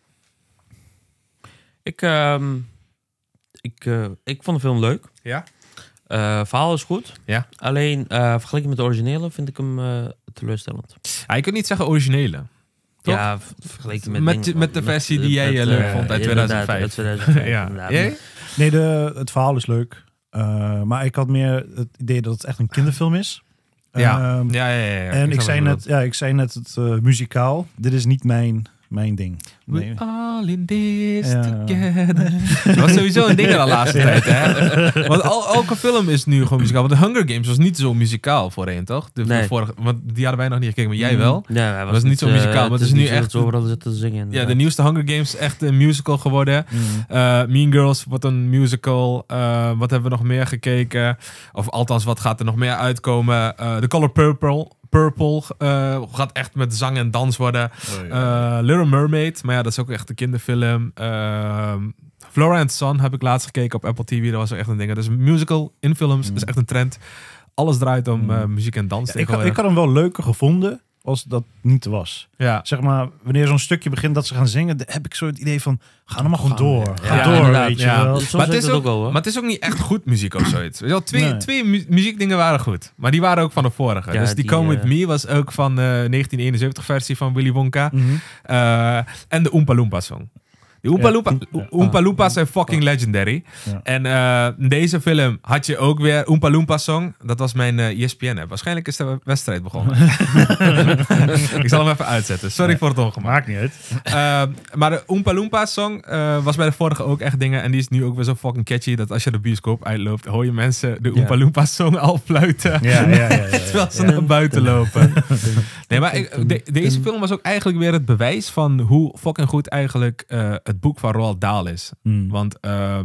Ik, um, ik, uh, ik vond de film leuk. Ja? Uh, verhaal is goed. Ja. Alleen, uh, vergeleken met de originele vind ik hem uh, teleurstellend. Ja, je kunt niet zeggen originele. Toch? Ja, vergeleken met... Met, ding, met de versie die jij met, leuk uh, vond uit inderdaad, tweeduizend vijf. uit tweeduizend vijf ja. inderdaad. Jij? Nee, de, het verhaal is leuk. Uh, maar ik had meer het idee dat het echt een kinderfilm is. Ja, Um, ja, ja, ja, ja. En ik, ik zei net, ja, ik zei net het uh, muzikaal. Dit is niet mijn, mijn ding. Nee. We all in this Ja. together. Dat was sowieso een ding in de laatste tijd, hè? Want al, elke film is nu gewoon muzikaal. Want de Hunger Games was niet zo muzikaal voorheen, toch? De, Nee. de vorige, want die hadden wij nog niet gekeken, maar jij wel. Ja, hij was, was niet zo muzikaal, uh, maar het is nu niet zo echt... dat ze overal zitten te zingen. Ja, de nieuwste Hunger Games is echt een musical geworden. Mm. Uh, Mean Girls wordt een musical. Uh, wat hebben we nog meer gekeken? Of althans, wat gaat er nog meer uitkomen? Uh, The Color Purple... Purple uh, gaat echt met zang en dans worden. Oh, ja. Uh, Little Mermaid, maar ja, dat is ook echt een kinderfilm. Uh, Flora and Son heb ik laatst gekeken op Apple T V. Dat was echt een ding. Dus een musical in films Mm. is echt een trend. Alles draait om uh, muziek en dans. Ja, ik, had, ik had hem wel leuker gevonden als dat niet was. ja. Zeg maar, wanneer zo'n stukje begint dat ze gaan zingen, dan heb ik zo het idee van, ga nou maar gewoon Gaan, door. ja. Ga Ja, door, inderdaad. weet je Ja. wel. Soms Maar het, heeft is dat ook, ook wel, hoor. maar het is ook niet echt goed muziek of zoiets. Weet je wel, twee, Nee. twee mu- muziekdingen waren goed. Maar die waren ook van de vorige. Ja, dus die, die, Come With uh, Me was ook van de negentien eenenzeventig versie van Willy Wonka. Mhm. Uh, en de Oompa Loompa song. Die Oompa Ja. Loompa, Ja. Oompa Loompas zijn fucking legendary. Ja. En uh, in deze film had je ook weer Oompa Loompa song. Dat was mijn uh, E S P N-app. Waarschijnlijk is de wedstrijd begonnen. Ik zal hem even uitzetten. Sorry voor het ongemak. Maakt niet uit. Uh, maar de Oompa Loompa song uh, was bij de vorige ook echt dingen. En die is nu ook weer zo fucking catchy. Dat als je de bioscoop uitloopt, hoor je mensen de Oompa Ja. Loompa song al fluiten. Ja, ja, ja. ja, ja. Terwijl ze Ja. naar buiten lopen. Nee, maar ik, de- deze film was ook eigenlijk weer het bewijs van hoe fucking goed eigenlijk uh, het boek van Roald Dahl is. Mm. Want uh,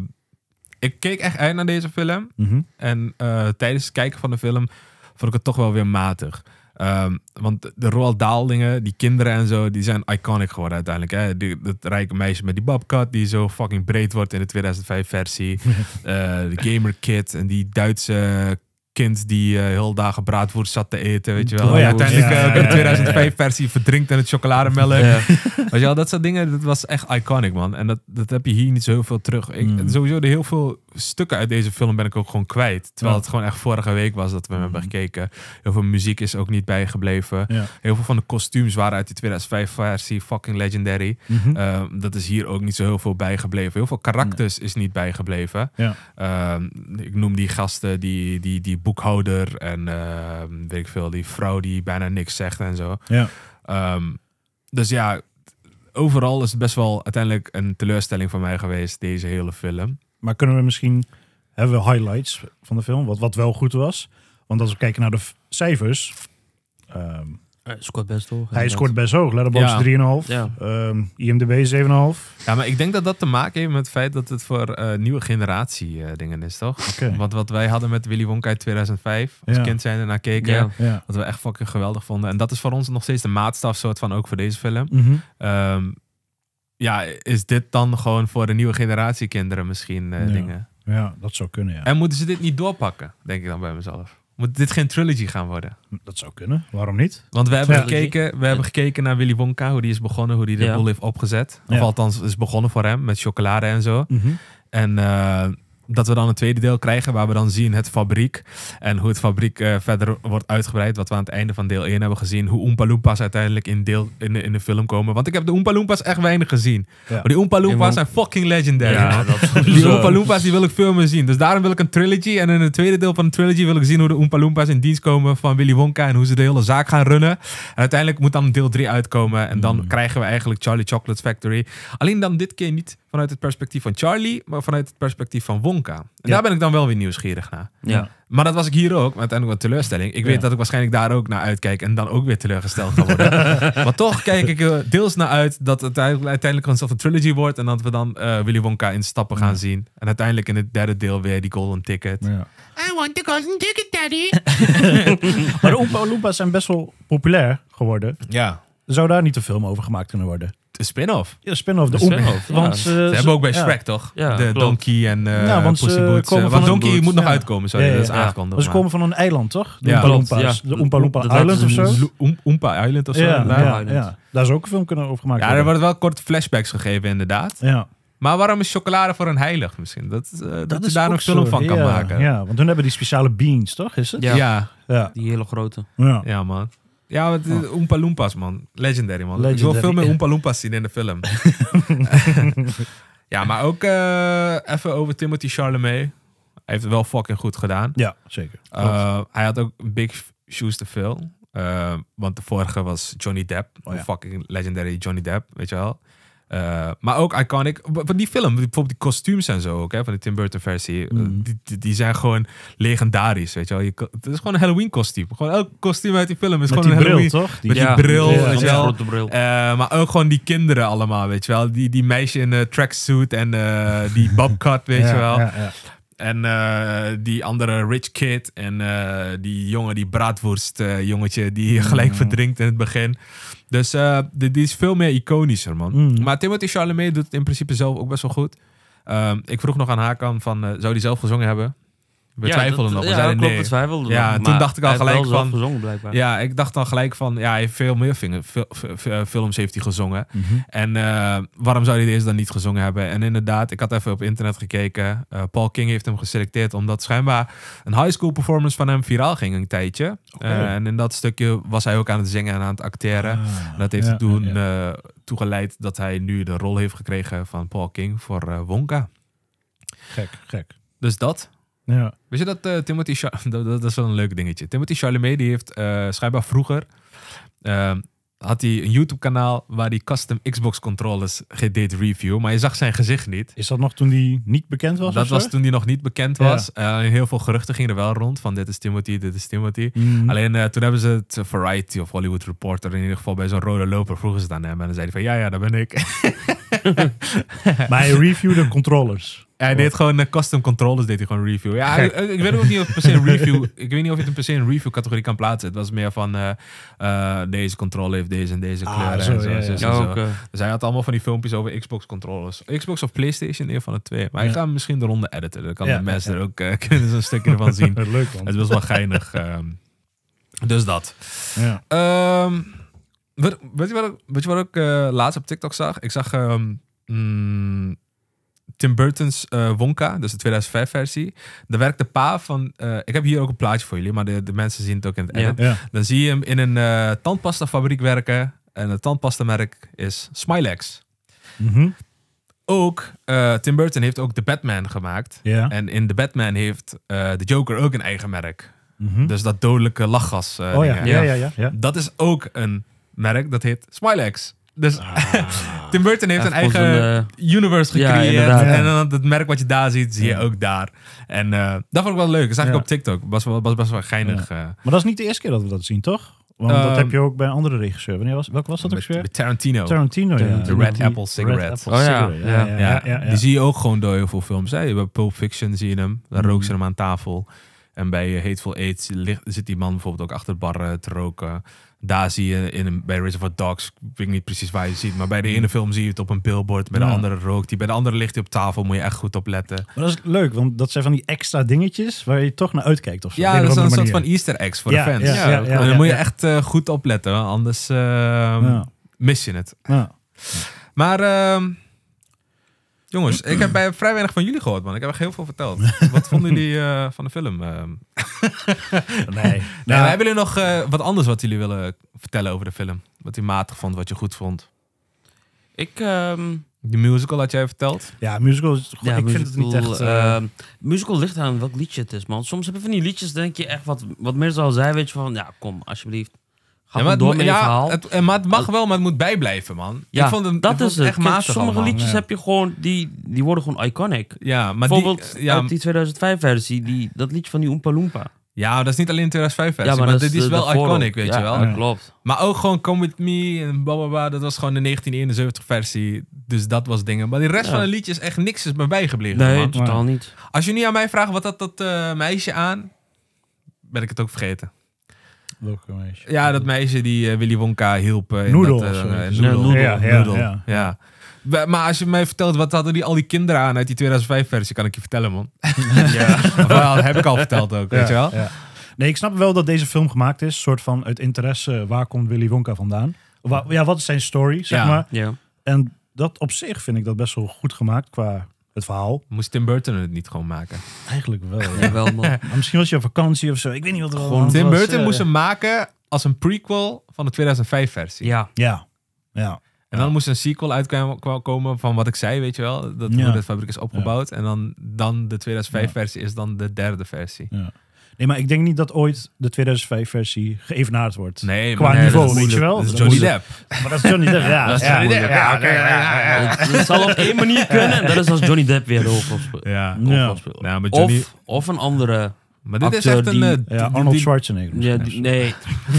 ik keek echt uit naar deze film. Mhm. En uh, tijdens het kijken van de film vond ik het toch wel weer matig. Um, want de Roald Dahl dingen, die kinderen en zo, die zijn iconic geworden uiteindelijk. Hè? Die, dat rijke meisje met die babkat die zo fucking breed wordt in de tweeduizend vijf versie. uh, de Gamer Kid en die Duitse kind die uh, heel dagen braadworst zat te eten, weet je wel. Oh ja, en uiteindelijk ja, uh, ja, de ja, ja. tweeduizend vijf versie verdrinkt in het chocolademelk. Ja. Weet je wel, dat soort dingen, dat was echt iconic, man. En dat, dat heb je hier niet zo heel veel terug. Ik, Mm. Sowieso de heel veel stukken uit deze film ben ik ook gewoon kwijt. Terwijl Ja. het gewoon echt vorige week was dat we hem hebben gekeken. Heel veel muziek is ook niet bijgebleven. Ja. Heel veel van de kostuums waren uit die tweeduizend vijf versie fucking legendary. Mhm. Uh, dat is hier ook niet zo heel veel bijgebleven. Heel veel karakters is niet bijgebleven. Ja. Uh, ik noem die gasten, die, die, die boekhouder en uh, weet ik veel, die vrouw die bijna niks zegt en zo. Ja. Um, dus ja, overal is het best wel uiteindelijk een teleurstelling voor mij geweest, deze hele film. Maar kunnen we misschien, hebben we highlights van de film, wat, wat wel goed was? Want als we kijken naar de f- cijfers, ehm, Hij scoort best hoog. hij scoort best hoog. Letterboxd Ja. drie komma vijf, Ja. ehm, I M D B zeven komma vijf. Ja, maar ik denk dat dat te maken heeft met het feit dat het voor uh, nieuwe generatie uh, dingen is, toch? Oké. Want wat wij hadden met Willy Wonka in tweeduizend vijf, als Ja. kind zijn er naar keken, Ja. Ja. wat we echt fucking geweldig vonden. En dat is voor ons nog steeds de maatstaf soort van ook voor deze film. Mhm. Um, ja, is dit dan gewoon voor de nieuwe generatie kinderen misschien uh, Ja. dingen? Ja, dat zou kunnen, ja. En moeten ze dit niet doorpakken, denk ik dan bij mezelf? Moet dit geen trilogy gaan worden? Dat zou kunnen. Waarom niet? Want we hebben, Ja. gekeken, we hebben gekeken naar Willy Wonka, hoe die is begonnen, hoe die de Ja. boel heeft opgezet. Of Ja. althans is begonnen voor hem, met chocolade en zo. Mhm. En uh, dat we dan een tweede deel krijgen, waar we dan zien het fabriek. En hoe het fabriek uh, verder wordt uitgebreid. Wat we aan het einde van deel één hebben gezien. Hoe Oompa Loompas uiteindelijk in, deel, in, de, in de film komen. Want ik heb de Oompa Loompas echt weinig gezien. Ja. Maar die Oompa Loompas Ja, zijn fucking legendary. Ja, man. dat Die sowieso. Oompa Loompas die wil ik veel meer zien. Dus daarom wil ik een trilogy. En in het tweede deel van de trilogy wil ik zien hoe de Oompa Loompas in dienst komen van Willy Wonka. En hoe ze de hele zaak gaan runnen. En uiteindelijk moet dan deel drie uitkomen. En dan Mm. krijgen we eigenlijk Charlie Chocolate Factory. Alleen dan dit keer niet vanuit het perspectief van Charlie. Maar vanuit het perspectief van Wonka. Wonka. En Ja. daar ben ik dan wel weer nieuwsgierig naar. Ja. Maar dat was ik hier ook, maar uiteindelijk wat teleurstelling. Ik weet Ja. dat ik waarschijnlijk daar ook naar uitkijk en dan ook weer teleurgesteld ga worden. Maar toch kijk ik er deels naar uit dat het uiteindelijk een soort van trilogy wordt en dat we dan uh, Willy Wonka in stappen gaan Ja. zien. En uiteindelijk in het derde deel weer die golden ticket. Ja. I want the golden ticket, daddy. Maar de Oompa Loompas zijn best wel populair geworden. Ja, Zou daar niet een film over gemaakt kunnen worden? de spin-off. Ja, spin-off. De Een Oompa. spin-off, ja. Want, uh, Ze hebben ook bij Shrek, toch? Ja, de klopt. Donkey en uh, Ja, want ze Pussy Boots. komen Uh, van want een- Donkey moet nog Ja. uitkomen, sorry, Ja, ja, dat is ja. aangekondigd. Maar ze maar- komen van een eiland, toch? De Ja. Oompa Klopt, Loompas. ja. De Oompa Loompa Dat Island of is zo. een Lo- Oom- Oompa Island of zo. Ja, inderdaad. ja, Island. ja. Daar zou ook een film kunnen over gemaakt Ja, er worden. worden wel korte flashbacks gegeven, inderdaad. Ja. Maar waarom is chocolade voor een heilig misschien? Dat, uh, dat, je daar ook een film zo. van kan Ja, maken. Ja, want hun hebben die speciale beans, toch? Is het? Ja. Ja, Ja. Die hele grote. Ja. ja, man. Ja, het, Oh. Oompa Loompas, man. Legendary, man. Ik Legendary. wil veel meer Oompa Loompas zien in de film. Ja, maar ook uh, even over Timothée Chalamet. Hij heeft het wel fucking goed gedaan. Ja, zeker. Uh, hij had ook big shoes te fill. Uh, want de vorige was Johnny Depp. Oh, ja. Fucking legendary Johnny Depp, weet je wel. Uh, maar ook iconic. Van die film, bijvoorbeeld die kostuums en zo ook, hè, van de Tim Burton versie. Mm. Uh, die, die, die zijn gewoon legendarisch, weet je wel. Je, het is gewoon een Halloween kostuum. Gewoon elk kostuum uit die film is Met gewoon die een bril, Halloween. toch? Met Ja. die bril, Ja, weet je Ja, wel. grote bril. Uh, maar ook gewoon die kinderen allemaal, weet je wel. Die, die meisje in een tracksuit en uh, die bobcat, weet Ja, je wel. ja, ja. En uh, die andere rich kid en uh, die jongen, die braadworst uh, jongetje die je gelijk Mm. verdrinkt in het begin. Dus uh, die, die is veel meer iconischer, man. Mm. Maar Timothée Chalamet doet het in principe zelf ook best wel goed. Um, ik vroeg nog aan Hakan van, uh, zou die zelf gezongen hebben? We Ja, twijfelden dat- nog. We Ja, zeiden klopt, nee. we twijfelden Ja, nog, en toen maar dacht ik al hij heeft gelijk wel zelf van- gezongen, blijkbaar. Ja, ik dacht dan gelijk van, ja, hij heeft veel meer vingen, fil- fil- films heeft hij gezongen. Mhm. En uh, waarom zou hij deze dan niet gezongen hebben? En inderdaad, ik had even op internet gekeken. Uh, Paul King heeft hem geselecteerd omdat schijnbaar een high school performance van hem viraal ging een tijdje. Oké. Uh, en in dat stukje was hij ook aan het zingen en aan het acteren. Ah, En dat heeft ja, er toen ja, ja. uh, toegeleid dat hij nu de rol heeft gekregen van Paul King voor uh, Wonka. Gek, gek. Dus dat. Ja. Weet je dat uh, Timothée Chalamet, dat, dat is wel een leuk dingetje. Timothée Chalamet die heeft uh, schijnbaar vroeger uh, had hij een YouTube kanaal waar hij custom Xbox controllers deed review, maar je zag zijn gezicht niet. Is dat nog toen die niet bekend was? Dat of zo? was toen hij nog niet bekend Ja. was. Uh, heel veel geruchten gingen er wel rond van dit is Timothy, dit is Timothy. Mm. Alleen uh, toen hebben ze het uh, Variety of Hollywood Reporter in ieder geval bij zo'n rode loper vroegen ze het aan hem en dan zei hij van ja, ja, dat ben ik. Maar hij reviewde controllers. Hij deed gewoon uh, custom controllers, deed hij gewoon review. Ja, ik, ik weet ook niet of het per se een review. Ik weet niet of je het per se een review categorie kan plaatsen. Het was meer van uh, uh, deze controller heeft deze en deze Ah, kleuren zo, en zo. ja, en ja. zo, en Ja, zo. ook, uh, Dus hij had allemaal van die filmpjes over Xbox controllers. Xbox of PlayStation, een van de twee. Maar Ja. ik ga hem misschien de ronde editen. Dan kan Ja, de mensen ja, ja. er ook uh, kunnen ze een stukje ervan zien. Leuk man. Het was wel geinig. Um, dus dat. Ja. Um, weet, weet je wat ik, weet je wat ik uh, laatst op TikTok zag? Ik zag um, mm, Tim Burton's uh, Wonka, dus de tweeduizend vijf versie. Daar werkt de pa van... Uh, ik heb hier ook een plaatje voor jullie, maar de, de mensen zien het ook in het Ja. edit. Ja. Dan zie je hem in een uh, tandpastafabriek werken. En het tandpastamerk is Smilex. Mhm. Ook, uh, Tim Burton heeft ook de Batman gemaakt. Ja. En in de Batman heeft uh, de Joker ook een eigen merk. Mhm. Dus dat dodelijke lachgas. Uh, Oh ja. dingen. Ja, ja, ja. ja. Dat is ook een merk, dat heet Smilex. Dus Ah. Tim Burton heeft Hij een heeft eigen gewoon zo'n, universe ja, gecreëerd. inderdaad. En dan het merk wat je daar ziet, zie je Ja. ook daar. En uh, dat vond ik wel leuk. Dat zag ik Ja. op TikTok. Was wel, was best wel geinig. uh, Maar dat is niet de eerste keer dat we dat zien, toch? Want Um, dat heb je ook bij een andere regisseur. Wanneer was, welke was dat ook met, weer? met Tarantino. Tarantino, ja. De Red Die- Apple Cigarette. Red Apple Oh ja, Cigarette. Ja, ja, Ja, ja, ja. die zie je ook gewoon door heel veel films. Hè? Bij Pulp Fiction zie je hem. Daar Mm. roken ze hem aan tafel. En bij uh, Hateful Eight ligt- zit die man bijvoorbeeld ook achter het bar uh, te roken. Daar zie je in een, bij Reservoir Dogs, ik weet niet precies waar je het ziet, maar bij de ene film zie je het op een billboard, bij de Ja. andere rookt hij, bij de andere ligt hij op tafel, moet je echt goed op letten. Maar dat is leuk, want dat zijn van die extra dingetjes waar je toch naar uitkijkt. Of zo, op Ja, een dat of is een andere soort van manier. Easter eggs voor Ja, de fans. ja, ja, ja, en dan ja, moet je ja. echt uh, goed opletten, anders uh, Ja. mis je het. Ja. Maar uh, jongens, ik heb bij vrij weinig van jullie gehoord, man. Ik heb echt heel veel verteld. Wat vonden jullie uh, van de film? Uh, Nee. Nee, Nou, hebben jullie nog uh, wat anders wat jullie willen vertellen over de film? Wat je matig vond, wat je goed vond? ik, ehm, Die musical had jij verteld? ja, musical is ja, ik vind het niet musical, echt... eh, ehm, musical ligt aan welk liedje het is, man. Soms heb je van die liedjes, denk je echt wat, wat meer zoals zij, weet je van, ja, kom, alsjeblieft. Ga Ja, maar, gewoon door het, met je ja, verhaal. het, en- maar het mag wel, maar het moet bijblijven, man. Ja, ik vond het, dat ik vond is het het. echt Kijk, matig sommige allemaal. liedjes ja. heb je gewoon, die, die worden gewoon iconic. Ja, maar Bijvoorbeeld die, ja, uit die tweeduizend vijf versie, die, dat liedje van die Oompa Loompa. ja, dat is niet alleen tweeduizend vijf versie, maar, dat dit is de- wel de voorop. iconic, weet ja, je wel. Ja, Ja. klopt. Maar ook gewoon Come With Me en blablabla, dat was gewoon de negentien eenenzeventig versie. Dus dat was dingen. Maar die rest Ja. van de liedjes, echt niks is me bijgebleven, Nee, man. totaal niet. Als je nu aan mij vraagt, wat had dat eh, meisje aan, ben ik het ook vergeten. Welke meisje? Ja, dat meisje die eh, Willy Wonka hielp. eh, in Noodle dat, of eh, zo. eh, Ja, Noodle. Noodle. Ja, ja, Noodle. ja. Ja. We- Maar als je mij vertelt, wat hadden die, al die kinderen aan uit die tweeduizend vijf versie, kan ik je vertellen, man. Ja. Of wel, heb ik al verteld ook, weet je wel? Ja. Nee, ik snap wel dat deze film gemaakt is. soort van uit interesse, waar komt Willy Wonka vandaan? Wa- Ja, wat is zijn story, zeg Ja. maar. Ja. En dat op zich vind ik dat best wel goed gemaakt qua het verhaal. Moest Tim Burton het niet gewoon maken? Eigenlijk wel, ja. Ja, wel, man. Maar misschien was je op vakantie of zo. Ik weet niet wat er Gewoon allemaal Tim was, Burton eh. moest hem maken als een prequel van de tweeduizend vijf versie. Ja. Ja, ja. En dan moest een sequel uitkomen van wat ik zei, weet je wel. Dat Ja. hoe de fabriek is opgebouwd. En dan, dan de tweeduizend vijf Ja. versie is dan de derde versie. ja. Nee, maar ik denk niet dat ooit de tweeduizend vijf versie geëvenaard wordt. Nee, Qua maar nee, niveau, dat is weet je moeilijk. wel? Dat is Dat Johnny moet- Depp. Maar dat is Johnny Depp, ja. Dat is ja, Johnny ja, Depp. ja, oké, ja, ja, ja. Het, het zal op één manier kunnen. En dat is als Johnny Depp weer de hoofdrolspeler. Ja. Ja. hoofdrolspeler. Ja, maar Johnny... Of, of een andere. maar dit is acteur echt een... die- eh, Ja, die- Arnold die- Schwarzenegger. Ja, die- nee.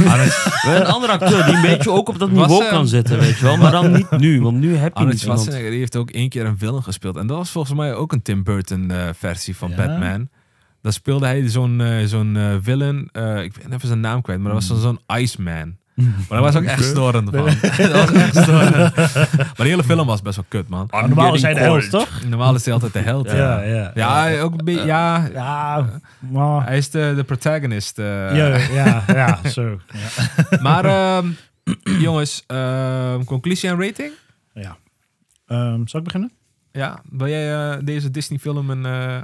Een andere acteur die een beetje ook op dat Was, niveau eh, kan zitten, weet je wel. Maar dan niet nu, want nu heb je Arnold niet iemand. Schwarzenegger die heeft ook één keer een villain gespeeld. En dat was volgens mij ook een Tim Burton eh, versie van Ja? Batman. Dan speelde hij zo'n eh, zo'n eh, villain. eh, ik ben even zijn naam kwijt, maar dat was zo'n Iceman. Maar dat was ook echt storend van. Dat was echt storend. Maar de hele film was best wel kut, man. Maar normaal is hij de held, toch? Normaal is hij altijd de held. Ja, Ja, ja. ja. hij ook een beetje... Ja, Ja, maar... hij is de, de protagonist. eh. Ja, ja, ja, zo. Ja. Maar ehm, jongens, ehm, conclusie en rating? ja. Ehm, zal ik beginnen? Ja, wil jij eh, deze Disney film een eh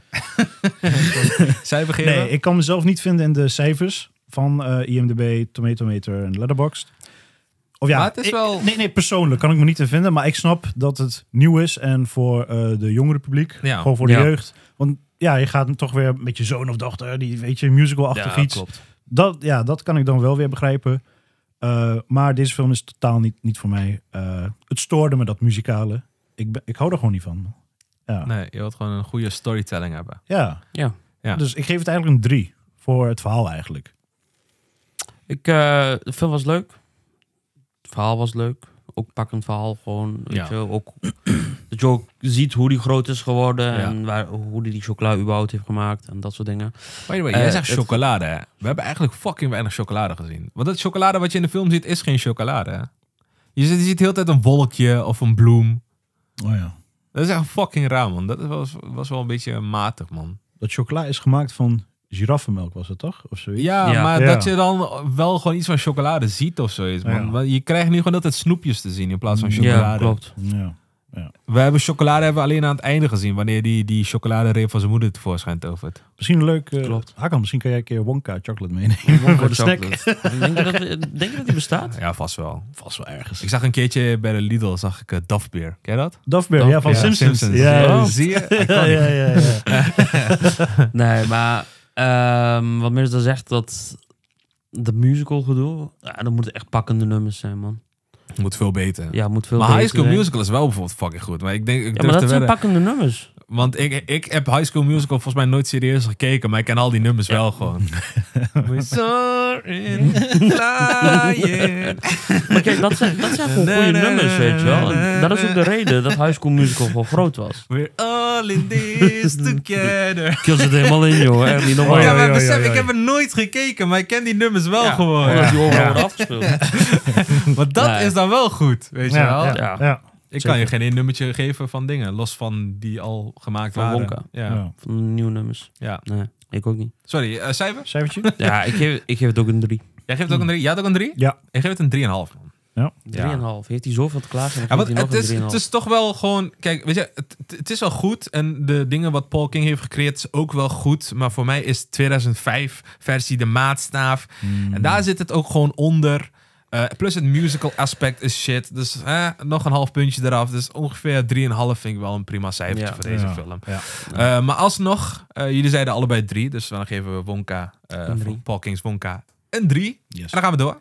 cijfer geven? Nee, ik kan mezelf niet vinden in de cijfers van eh I M D B, Tomatometer en Letterboxd. Of ja, Maar het is ik- wel- nee, nee, persoonlijk kan ik me niet in vinden. Maar ik snap dat het nieuw is en voor eh, de jongere publiek. Ja. Gewoon voor de Ja. jeugd. Want ja, je gaat toch weer met je zoon of dochter, die weet je, musical-achtig Ja, iets. klopt. Dat, ja, dat kan ik dan wel weer begrijpen. Uh, maar deze film is totaal niet, niet voor mij. Uh, het stoorde me, dat muzikale. Ik, ben, ik hou er gewoon niet van. Ja. Nee, je wilt gewoon een goede storytelling hebben. Ja. Ja. Ja. Dus ik geef het eigenlijk een drie. Voor het verhaal eigenlijk. Ik, eh, de film was leuk. Het verhaal was leuk. Ook pakkend verhaal gewoon. Weet Ja. je, wel. ook, dat je ook ziet hoe die groot is geworden. Ja. En waar, hoe die die chocola überhaupt heeft gemaakt. En dat soort dingen. By the way, jij Eh, zegt het- chocolade, hè? We hebben eigenlijk fucking weinig chocolade gezien. Want dat chocolade wat je in de film ziet, is geen chocolade, hè? Je ziet, je ziet de hele tijd een wolkje of een bloem. Oh ja. Dat is echt fucking raar, man. Dat was, was wel een beetje matig, man. Dat chocola is gemaakt van giraffenmelk, was het toch? Of zoiets? Ja, Ja. maar Ja. dat je dan wel gewoon iets van chocolade ziet of zoiets, man. Ja. Want je krijgt nu gewoon altijd snoepjes te zien in plaats van Ja, chocolade. Ja, klopt. Ja. We hebben chocolade hebben we alleen aan het einde gezien, wanneer die, die chocoladereep van zijn moeder tevoorschijn tovert. Misschien een leuk... Uh, Klopt. Hakan, misschien kan jij een keer Wonka chocolate meenemen. voor de snack. Chocolate. Denk je dat, denk je dat die bestaat? Ja, vast wel. Vast wel ergens. Ik zag een keertje bij de Lidl, zag ik uh, Duff Beer. Ken je dat? Duffbear, ja, van Ja, Simpsons. Simpsons. Ja, Ja, ja. zie je? Ja, ja, ja, ja. Nee, maar ehm, wat meer dan zegt, dat de musical gedoe, ja, dat moeten echt pakkende nummers zijn, man. Moet veel beter. Ja, moet veel maar beter High School zijn. Musical is wel bijvoorbeeld fucking goed. Maar ik denk, ik Ja, durf maar dat te zijn wedden. pakkende nummers. Want ik, ik heb High School Musical volgens mij nooit serieus gekeken, maar ik ken al die nummers wel gewoon. We soaring, flying. Maar kijk, dat zijn, dat zijn gewoon goede nummers, weet je wel. En dat is ook de reden dat High School Musical gewoon groot was. We're all in this together. Ik zit helemaal in, joh. Echt niet normaal. Oh, Ja, ja, maar ja, besef, ja, ja. ik heb er nooit gekeken, maar ik ken die nummers wel gewoon. Omdat die overal Ja. worden afgespeeld. Maar dat Nee. is dan wel goed, weet je Ja, wel. ja, Ja. ja. Ik Zeker. kan je geen één nummertje geven van dingen, los van die al gemaakt Van waren. Wonka. Ja. Ja. Ja. Van de nieuwe nummers. Nee, ik ook niet. Sorry, uh, cijfer? Cijfertje? Ja, ik geef, ik geef het ook een drie. Jij geeft ook een drie? Jij had ook een drie? Ja. Ik geef het een drieënhalf, man. Ja. drieënhalf. Heeft hij zoveel te klagen? Ja, Dan want geeft hij nog het een is, het drieënhalf. is toch wel gewoon... Kijk, weet je, het, het is wel goed. En de dingen wat Paul King heeft gecreëerd is ook wel goed. Maar voor mij is tweeduizend vijf versie de maatstaaf. En daar zit het ook gewoon onder. Uh, plus het musical aspect is shit. Dus eh, nog een half puntje eraf. Dus ongeveer drieënhalf vind ik wel een prima cijfertje Ja. voor deze Ja. film. Ja. Uh, maar alsnog, uh, jullie zeiden allebei drie. Dus dan geven we Wonka, uh, Een drie. Paul King's Wonka, een drie. Yes. En dan gaan we door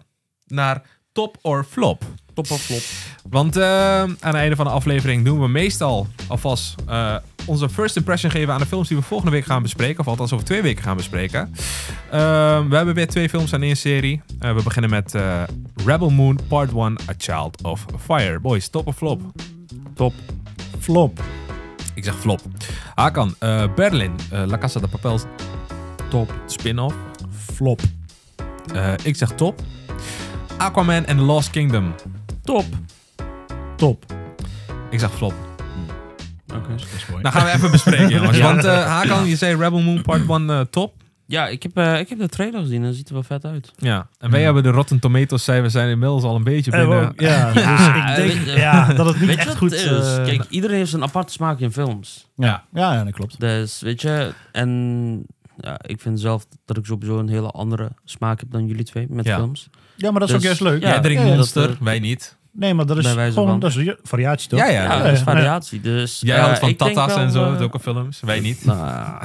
naar top or flop. Top of flop. Want uh, aan het einde van de aflevering doen we meestal alvast uh, onze first impression geven aan de films die we volgende week gaan bespreken. Of althans over twee weken gaan bespreken. Uh, we hebben weer twee films aan één serie. Uh, we beginnen met uh, Rebel Moon Part one, A Child of Fire. Boys, top of flop? Top. Flop. Ik zeg flop. Hakan, uh, Berlin, uh, La Casa de Papel. Top. Spin-off. Flop. Uh, ik zeg top. Aquaman and the Lost Kingdom. Top. Top. Ik zeg flop. Oké. Okay. Dat is mooi. Nou gaan we even bespreken, jongens. Ja. Want uh, Hakan, je zei Rebel Moon Part one uh, top. Ja, ik heb, uh, ik heb de trailer gezien en dat ziet er wel vet uit. Ja, en wij hebben de Rotten Tomatoes cijfers zijn inmiddels al een beetje Eh, binnen. ook, ja, dus Ja, ik denk weet je- ja, dat het niet Weet je echt wat goed het is? eh, Kijk, iedereen heeft een aparte smaak in films. ja. Ja, ja, dat klopt. Dus, weet je, en ja, ik vind zelf dat ik sowieso een hele andere smaak heb dan jullie twee met Ja. films. Ja, maar dat is Dus- ook juist leuk. ja, Jij drinkt ja, ja, Monster, dat, uh, wij niet. Nee, maar dat is Bij wijze gewoon van. dat is variatie, toch? Ja, ja. Ja, dat is variatie. Dus, Jij uh, houdt van ik denk tata's wel, en zo, uh, dat ook al films. Wij niet. Nou,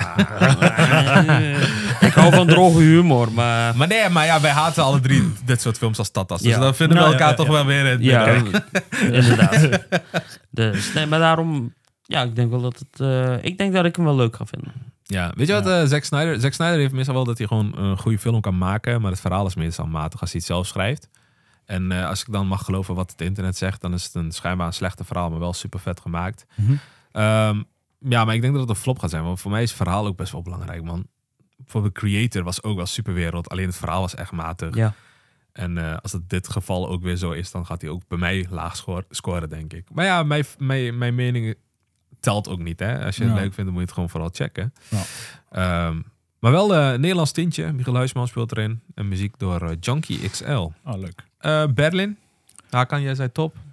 ik hou van droge humor, maar... Maar nee, maar ja, wij haten alle drie dit soort films als tata's. Dus Ja. dan vinden we Nou, elkaar ja, toch ja. wel weer in het Ja, midden. inderdaad. Dus, nee, maar daarom... Ja, ik denk wel dat het... Uh, ik denk dat ik hem wel leuk ga vinden. Ja, weet je wat uh, Zack Snyder... Zack Snyder heeft meestal wel dat hij gewoon een goede film kan maken, maar het verhaal is meestal matig als hij het zelf schrijft. En uh, als ik dan mag geloven wat het internet zegt, dan is het een schijnbaar een slechte verhaal, maar wel super vet gemaakt. Mhm. Um, ja, maar ik denk dat het een flop gaat zijn, want voor mij is het verhaal ook best wel belangrijk, man. Voor de creator was ook wel superwereld, alleen het verhaal was echt matig. Ja. En uh, als het dit geval ook weer zo is, dan gaat hij ook bij mij laag scoren, scoren denk ik. Maar ja, mijn, mijn, mijn mening telt ook niet, hè. Als je het Ja. leuk vindt, dan moet je het gewoon vooral checken. Ja. Um, maar wel een uh, Nederlands tintje. Michiel Huisman speelt erin. En muziek door uh, Junkie X L. Oh, leuk. Uh, Berlin. Hakan, jij zei top.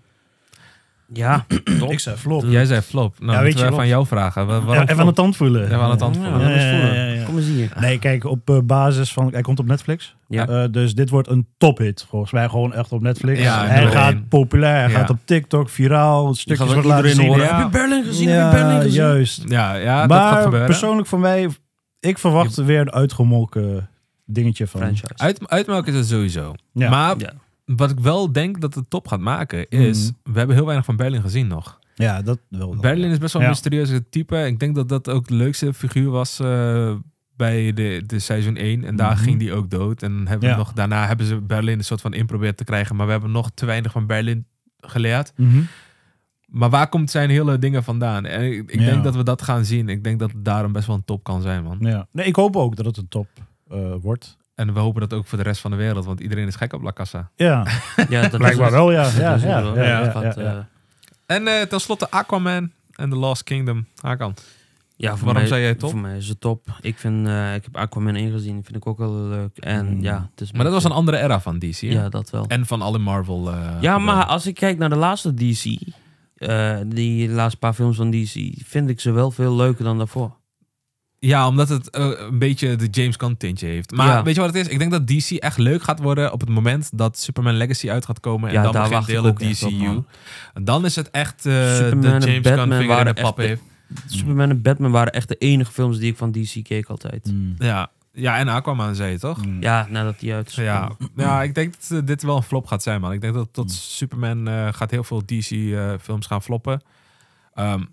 Ja, top. Ik zei flop. Ja, Jij zei flop. Nou, Ja, weet moeten je we wat? van jou vragen. Wa- waarom Ja, even aan flop? de tand voelen. Even aan de tand voelen. Ja, Ja, ja, ja, ja, ja. Kom eens hier. Nee, kijk, op uh, basis van... Hij komt op Netflix. Ja. Uh, dus dit wordt een tophit. Volgens mij gewoon echt op Netflix. Ja, hij nummer gaat één. populair. Hij Ja. gaat op TikTok viraal. Je Stukjes gaat wordt wel laten iedereen zien. horen. Ja. Heb je Berlin gezien? Ja, Heb je Berlin gezien? juist. Ja, ja dat gaat Maar gebeuren. persoonlijk voor mij... Ik verwacht weer een uitgemolken dingetje van... Franchise. Uit, uitmelk is het sowieso. Ja. Maar Ja. wat ik wel denk dat het top gaat maken is... Mhm. We hebben heel weinig van Berlin gezien nog. Ja, dat wel. wel, Berlin ja. is best wel een Ja. mysterieuze type. Ik denk dat dat ook de leukste figuur was uh, bij de, de seizoen één. En daar Mhm. ging die ook dood. En hebben we Ja. nog, daarna hebben ze Berlin een soort van in proberen te krijgen. Maar we hebben nog te weinig van Berlin geleerd. Mhm. Maar waar komt zijn hele dingen vandaan? En ik, ik Ja. denk dat we dat gaan zien. Ik denk dat het daarom best wel een top kan zijn, man. Ja. Nee, ik hoop ook dat het een top uh, wordt. En we hopen dat ook voor de rest van de wereld. Want iedereen is gek op La Casa. Ja, Ja, dat blijkbaar is- wel, ja. dat Ja, is ja, wel- ja, ja, ja, gaat, ja, eh, ja. En uh, tenslotte Aquaman en The Lost Kingdom. Hakan. Ja, voor Waarom mij, zei jij top? Voor mij is het top. Ik, vind, uh, ik heb Aquaman één gezien, vind ik ook wel leuk. En Mm. ja, het is Maar dat was een andere era van D C, hè? Ja, dat wel. En van alle Marvel. Uh, Ja, maar als ik kijk naar de laatste D C, uh, die laatste paar films van D C, vind ik ze wel veel leuker dan daarvoor. Ja, omdat het uh, een beetje de James Gunn tintje heeft. Maar Ja. weet je wat het is? Ik denk dat D C echt leuk gaat worden op het moment dat Superman Legacy uit gaat komen. En Ja, dan daar begint wacht de ik hele ook echt op, D C U. man. En dan is het echt uh, Superman de en James Batman Gunn vinger in waren de pap echt heeft. Superman en Batman waren echt de enige films die ik van D C keek altijd. Mm. Ja. ja, en Aquaman zei je toch? Mm. Ja, nadat die uit is Ja. gekomen. ja, ik denk dat uh, dit wel een flop gaat zijn, man. Ik denk dat tot Superman uh, gaat heel veel D C uh, films gaan floppen. Um,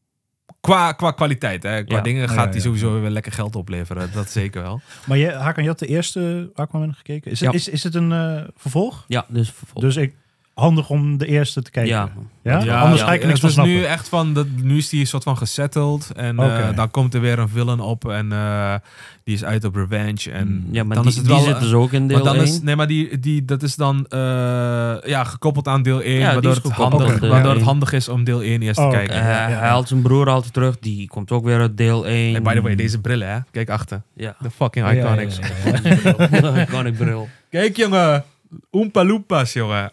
Qua, qua kwaliteit, hè. Qua Ja. dingen Ja, gaat ja, die ja. sowieso weer lekker geld opleveren. Dat zeker wel. Maar je, Hakan, je had de eerste Aquaman gekeken. Is het, Ja. is, is het een uh, vervolg? Ja, dus vervolg. Dus ik, handig om de eerste te kijken. Ja. Ja? Ja, Anders ja, ga ik er het niks van is snappen. nu echt van, dat, nu is die een soort van gesetteld. En uh, Oké. dan komt er weer een villain op. En uh, die is uit op revenge. En Ja, maar dan die, is het die wel, zit dus ook in maar deel dan één. is, nee, maar die, die, dat is dan uh, ja, gekoppeld aan deel één. Ja, die waardoor is het, gekoppeld handig, aan deel waardoor het één. handig is om deel één eerst Oh, te oké. kijken. Eh, Ja, ja, ja. Hij haalt zijn broer altijd terug. Die komt ook weer uit deel één. Hey, by the way, deze brillen, hè? Kijk achter. Ja. De fucking Ja, ja, iconics. ja, ja, ja. Iconic bril. Kijk, jongen. Oompa Loompas, jongen.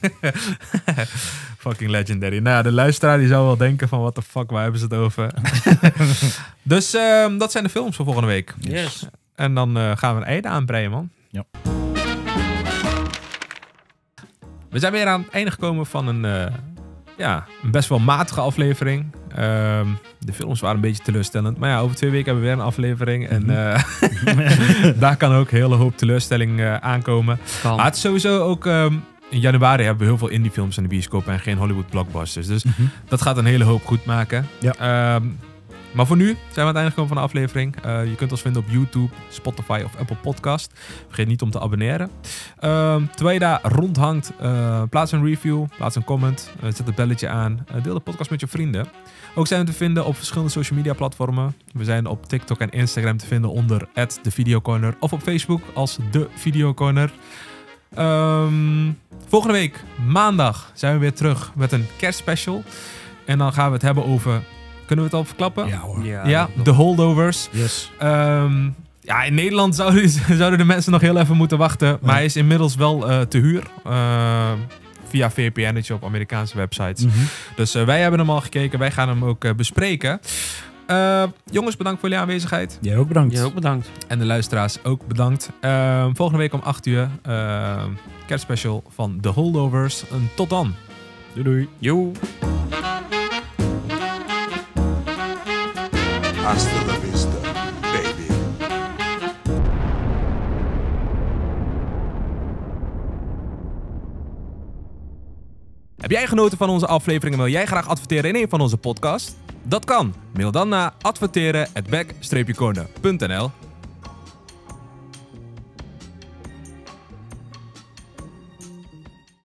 Fucking legendary. Nou ja, de luisteraar die zou wel denken van... what the fuck, waar hebben ze het over? Dus um, dat zijn de films voor volgende week. Yes. En dan uh, gaan we een einde aanbreien, man. Ja. We zijn weer aan het einde gekomen van een... Uh, ja, een best wel matige aflevering. Um, de films waren een beetje teleurstellend. Maar ja, over twee weken hebben we weer een aflevering. En uh, daar kan ook een hele hoop teleurstelling uh, aankomen. Kan. Maar het is sowieso ook... Um, in januari hebben we heel veel indiefilms in de bioscoop en geen Hollywood blockbusters. Dus Mm-hmm. dat gaat een hele hoop goed maken. Ja. Um, maar voor nu zijn we aan het einde gekomen van de aflevering. Uh, je kunt ons vinden op YouTube, Spotify of Apple Podcast. Vergeet niet om te abonneren. Um, terwijl je daar rondhangt, uh, plaats een review, plaats een comment, uh, zet het belletje aan. Uh, deel de podcast met je vrienden. Ook zijn we te vinden op verschillende social media platformen. We zijn op TikTok en Instagram te vinden onder at The Video Corner. Of op Facebook als The Video Corner. Um, volgende week, maandag, zijn we weer terug met een kerstspecial. En dan gaan we het hebben over... Kunnen we het al verklappen? Ja hoor. Ja, Ja, dat- de holdovers. Yes. Um, ja, in Nederland zouden, zouden de mensen nog heel even moeten wachten. Maar Ja. hij is inmiddels wel uh, te huur. Uh, via V P N'tje op Amerikaanse websites. Mhm. Dus uh, wij hebben hem al gekeken. Wij gaan hem ook uh, bespreken. Uh, jongens, bedankt voor jullie aanwezigheid. Jij ook bedankt. Jij ook bedankt. En de luisteraars ook bedankt. Uh, volgende week om acht uur. Uh, kerstspecial van The Holdovers. En tot dan. Doei doei. Yo. Hasta la vista, baby. Heb jij genoten van onze aflevering en wil jij graag adverteren in een van onze podcasts? Dat kan. Mail dan naar adverteren at back dash corner punt n l.